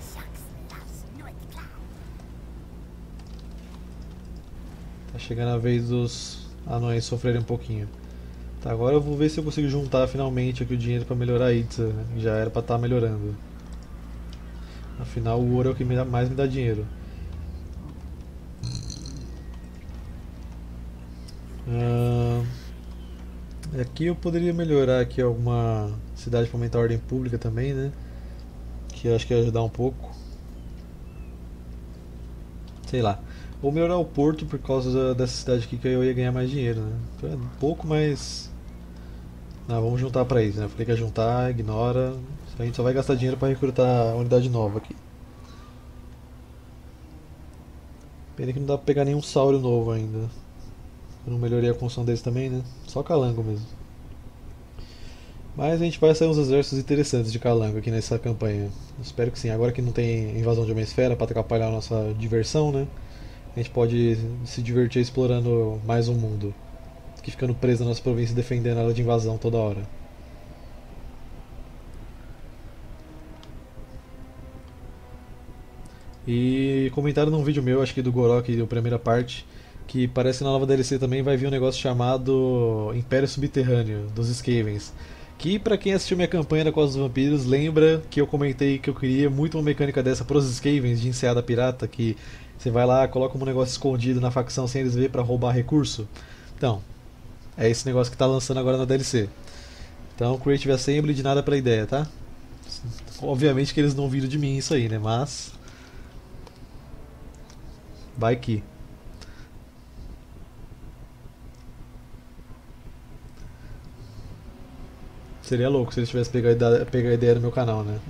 Tá chegando a vez dos anões sofrerem um pouquinho. Tá, agora eu vou ver se eu consigo juntar finalmente aqui o dinheiro pra melhorar a Itza, né? Já era pra estar melhorando. Afinal o ouro é o que mais me dá dinheiro. Aqui eu poderia melhorar aqui alguma cidade para aumentar a ordem pública também, né? Que eu acho que ia ajudar um pouco. Sei lá. Ou melhorar o porto por causa dessa cidade aqui que eu ia ganhar mais dinheiro, né? É um pouco, mas... não, vamos juntar pra isso, né? Eu falei que ia juntar, ignora. A gente só vai gastar dinheiro para recrutar a unidade nova aqui. Pena que não dá pra pegar nenhum sauro novo ainda. Eu não melhorei a construção deles também, né? Só calango mesmo. Mas a gente vai sair uns exércitos interessantes de calango aqui nessa campanha. Eu espero que sim. Agora que não tem invasão de uma esfera para atrapalhar a nossa diversão, né? A gente pode se divertir explorando mais o mundo. Que ficando preso na nossa província e defendendo ela de invasão toda hora. E comentaram num vídeo meu, acho que do Gorok, da primeira parte, que parece que na nova DLC também vai vir um negócio chamado Império Subterrâneo, dos Skavens. Que pra quem assistiu minha campanha da Costa dos Vampiros, lembra que eu comentei que eu queria muito uma mecânica dessa pros Skavens, de enseada pirata, que você vai lá, coloca um negócio escondido na facção sem eles verem pra roubar recurso. Então, é esse negócio que tá lançando agora na DLC. Então, Creative Assembly de nada pela ideia, tá? Obviamente que eles não viram de mim isso aí, né? Mas... vai que... Seria louco se eles tivessem pegar a ideia do meu canal, né?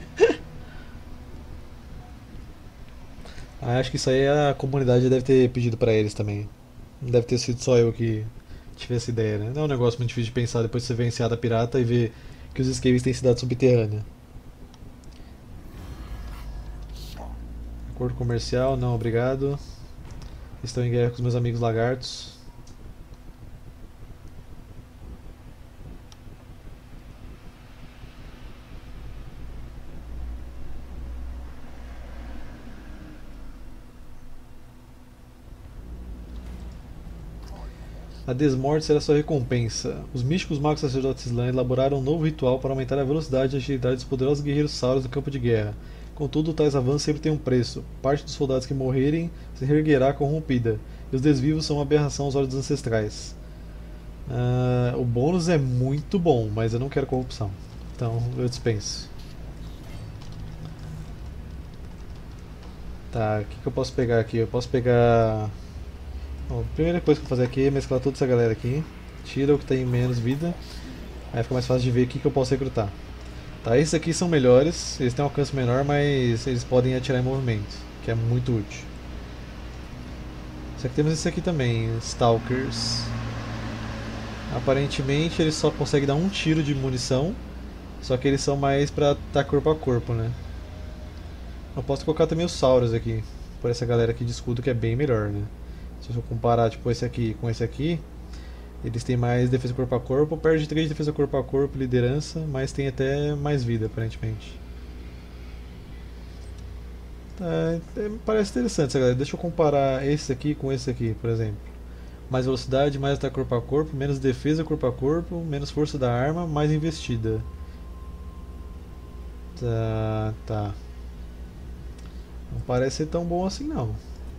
Ah, acho que isso aí a comunidade deve ter pedido pra eles também. Não deve ter sido só eu que tive essa ideia, né? Não é um negócio muito difícil de pensar depois que você vê a Enseada Pirata e vê que os escapes têm cidade subterrânea. Acordo comercial, não, obrigado. Estou em guerra com os meus amigos lagartos. A desmorte será sua recompensa. Os místicos magos sacerdotes Slan elaboraram um novo ritual para aumentar a velocidade e agilidade dos poderosos guerreiros sauros do campo de guerra. Contudo, tais avanços sempre têm um preço. Parte dos soldados que morrerem se reerguerá corrompida, e os desvivos são uma aberração aos olhos dos ancestrais. O bônus é muito bom, mas eu não quero corrupção. Então eu dispenso. Tá, o que eu posso pegar aqui? Eu posso pegar. Bom, a primeira coisa que eu vou fazer aqui é mesclar toda essa galera aqui. Tira o que tem menos vida. Aí fica mais fácil de ver o que eu posso recrutar. Tá, esses aqui são melhores, eles têm um alcance menor, mas eles podem atirar em movimento, que é muito útil. Só que temos esse aqui também, Stalkers. Aparentemente eles só conseguem dar um tiro de munição, só que eles são mais pra estar corpo a corpo, né? Eu posso colocar também os Sauros aqui, por essa galera aqui de escudo que é bem melhor, né? Se eu comparar tipo esse aqui com esse aqui, eles têm mais defesa corpo a corpo, perde 3 de defesa corpo a corpo, liderança, mas tem até mais vida aparentemente. Parece interessante essa galera. Deixa eu comparar esse aqui com esse aqui, por exemplo. Mais velocidade, mais ataque corpo a corpo, menos defesa corpo a corpo, menos força da arma, mais investida. Tá, tá. Não parece ser tão bom assim não.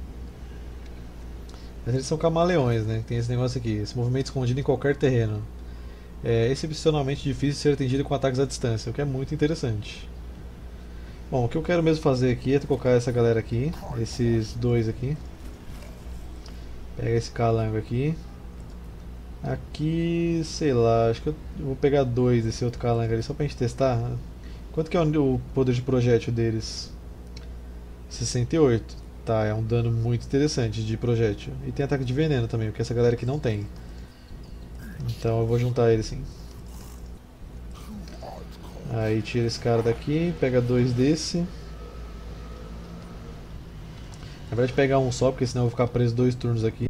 Mas eles são camaleões, né? Tem esse negócio aqui, esse movimento escondido em qualquer terreno. É excepcionalmente difícil de ser atingido com ataques à distância, o que é muito interessante. Bom, o que eu quero mesmo fazer aqui é colocar essa galera aqui, esses dois aqui. Pega esse calango aqui. Aqui, sei lá, acho que eu vou pegar dois desse outro calango ali só pra gente testar. Quanto que é o poder de projétil deles? 68. Tá, é um dano muito interessante de projétil. E tem ataque de veneno também, o que essa galera aqui não tem. Então eu vou juntar ele sim. Aí tira esse cara daqui, pega dois desse. Na verdade pegar um só, porque senão eu vou ficar preso 2 turnos aqui.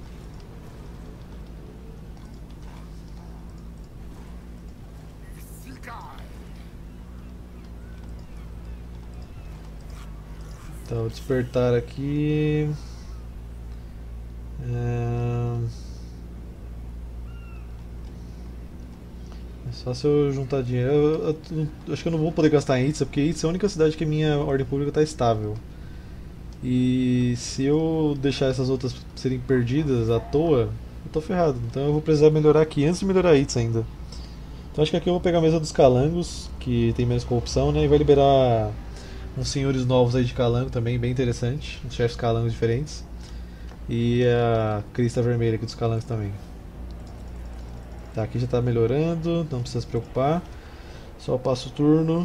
Então, despertar aqui. É só se eu juntar dinheiro. Acho que eu não vou poder gastar em Itza, porque Itza é a única cidade que a minha ordem pública está estável. E se eu deixar essas outras serem perdidas à toa, eu tô ferrado. Então eu vou precisar melhorar aqui antes de melhorar Itza ainda. Então acho que aqui eu vou pegar a mesa dos calangos, que tem menos corrupção, né? E vai liberar uns senhores novos aí de calango também, bem interessante. Uns chefes calangos diferentes. E a crista vermelha aqui dos calangos também. Tá, aqui já tá melhorando, não precisa se preocupar. Só passo o turno.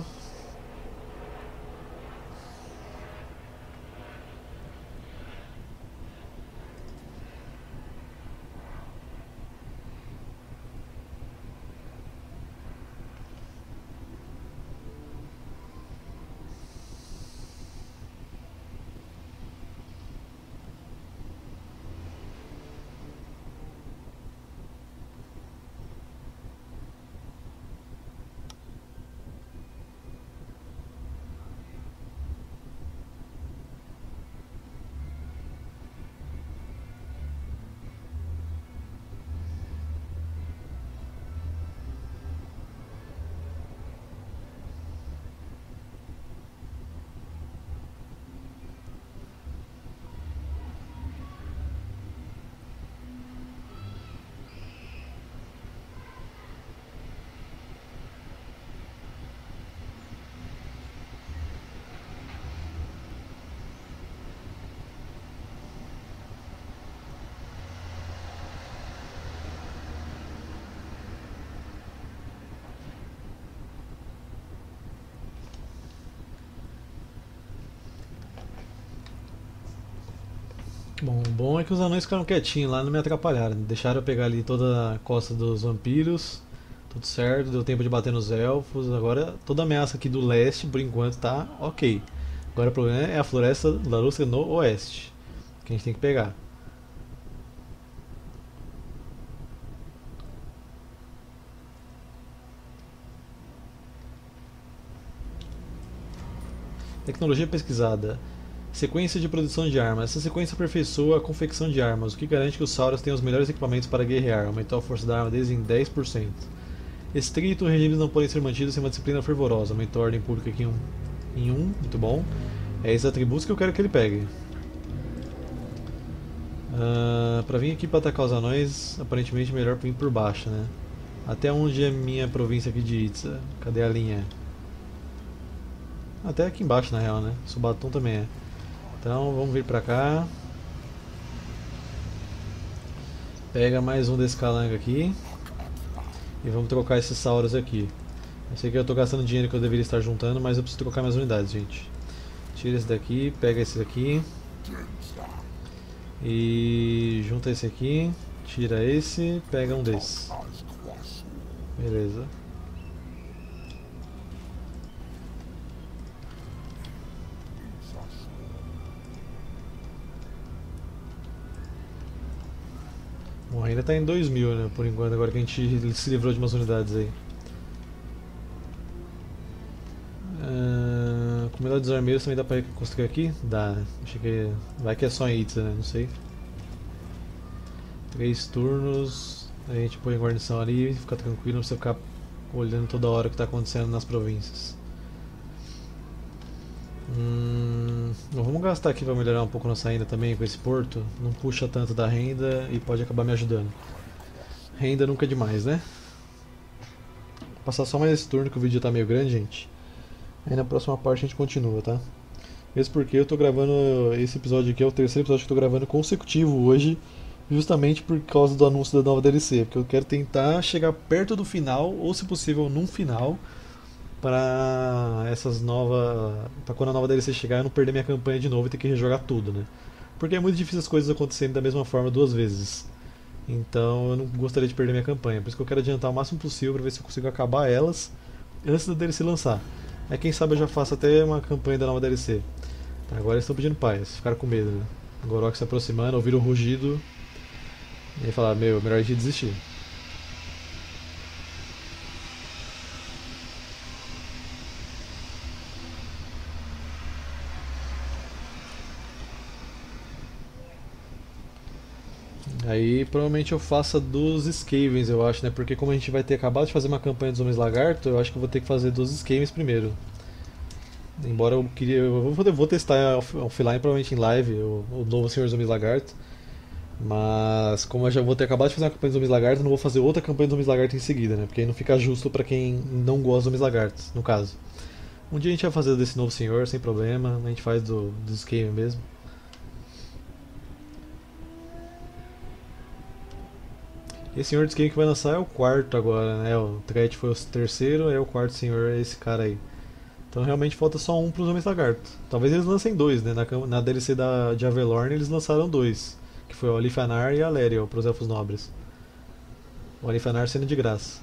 Bom, o bom é que os anões ficaram quietinhos lá, não me atrapalharam. Deixaram eu pegar ali toda a costa dos vampiros, tudo certo, deu tempo de bater nos elfos. Agora toda a ameaça aqui do leste, por enquanto, tá ok. Agora o problema é a floresta da Lúcia no oeste, que a gente tem que pegar. Tecnologia pesquisada. Sequência de produção de armas. Essa sequência aperfeiçoa a confecção de armas, o que garante que os Sauros tenham os melhores equipamentos para guerrear, aumentou a força da arma deles em 10%. Estrito, regimes não podem ser mantidos sem uma disciplina fervorosa, aumentou a ordem pública aqui em 1, muito bom. É esses atributos que eu quero que ele pegue. Pra vir aqui para atacar os anões, aparentemente melhor vir por baixo, né? Até onde é minha província aqui de Itza? Cadê a linha? Até aqui embaixo na real, né? Subatum também é. Então vamos vir pra cá. Pega mais um desse calango aqui. E vamos trocar esses Sauros aqui. Eu sei que eu estou gastando dinheiro que eu deveria estar juntando, mas eu preciso trocar minhas unidades, gente. Tira esse daqui, pega esse daqui. E junta esse aqui. Tira esse, pega um desses. Beleza. Bom, ainda está em 2000, né, por enquanto, agora que a gente se livrou de umas unidades aí. Comunidade dos armeiros também dá pra construir aqui? Dá, né? Achei que... vai que é só em Itza, né? Não sei. 3 turnos, aí a gente põe a guarnição ali, fica tranquilo, não precisa ficar olhando toda hora o que está acontecendo nas províncias. Vamos gastar aqui para melhorar um pouco nossa renda também com esse porto. Não puxa tanto da renda e pode acabar me ajudando. Renda nunca é demais, né? Vou passar só mais esse turno que o vídeo tá meio grande, gente. Aí na próxima parte a gente continua, tá? Mesmo porque eu tô gravando esse episódio aqui, é o terceiro episódio que eu tô gravando consecutivo hoje, justamente por causa do anúncio da nova DLC, porque eu quero tentar chegar perto do final, ou se possível num final, para essas novas, para quando a nova DLC chegar eu não perder minha campanha de novo e ter que rejogar tudo, né? Porque é muito difícil as coisas acontecerem da mesma forma duas vezes. Então eu não gostaria de perder minha campanha, por isso que eu quero adiantar o máximo possível para ver se eu consigo acabar elas antes da DLC lançar. Aí quem sabe eu já faço até uma campanha da nova DLC. Agora eles estão pedindo paz, ficaram com medo, né? O Gorok se aproximando, ouviram o rugido e aí falaram, meu, melhor a gente desistir. Aí provavelmente eu faça dos Skavens, eu acho, né? Porque como a gente vai ter acabado de fazer uma campanha dos Homens Lagarto, eu acho que eu vou ter que fazer dos Skavens primeiro. Embora eu queria. Vou testar offline, provavelmente em live, o novo Senhor dos Homens Lagarto. Mas como eu já vou ter acabado de fazer uma campanha dos Homens Lagarto, eu não vou fazer outra campanha dos Homens Lagarto em seguida, né? Porque aí não fica justo pra quem não gosta dos Homens Lagartos, no caso. Um dia a gente vai fazer desse novo senhor, sem problema, a gente faz dos Skaven mesmo. Esse senhor de Skaven que vai lançar é o quarto agora, né? O Tret foi o terceiro, aí o quarto senhor é esse cara aí. Então realmente falta só um pros Homens Lagarto. Talvez eles lancem dois, né? Na DLC de Avelorn eles lançaram dois. Que foi o Alifanar e a Leriel pros Elfos Nobres. O Alifanar sendo de graça.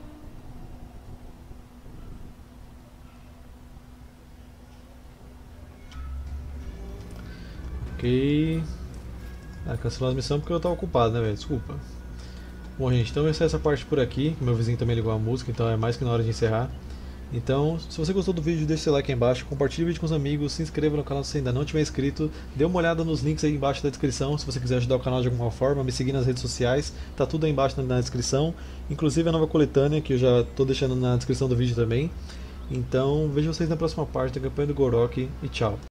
Ok. Cancelou a missão porque eu tava ocupado, né, velho? Desculpa. Bom, gente, então essa parte por aqui. Meu vizinho também ligou a música, então é mais que na hora de encerrar. Então, se você gostou do vídeo, deixe seu like aí embaixo, compartilhe o vídeo com os amigos, se inscreva no canal se ainda não tiver inscrito, dê uma olhada nos links aí embaixo da descrição, se você quiser ajudar o canal de alguma forma, me seguir nas redes sociais, tá tudo aí embaixo na descrição, inclusive a nova coletânea que eu já estou deixando na descrição do vídeo também. Então, vejo vocês na próxima parte da campanha do Gorok e tchau.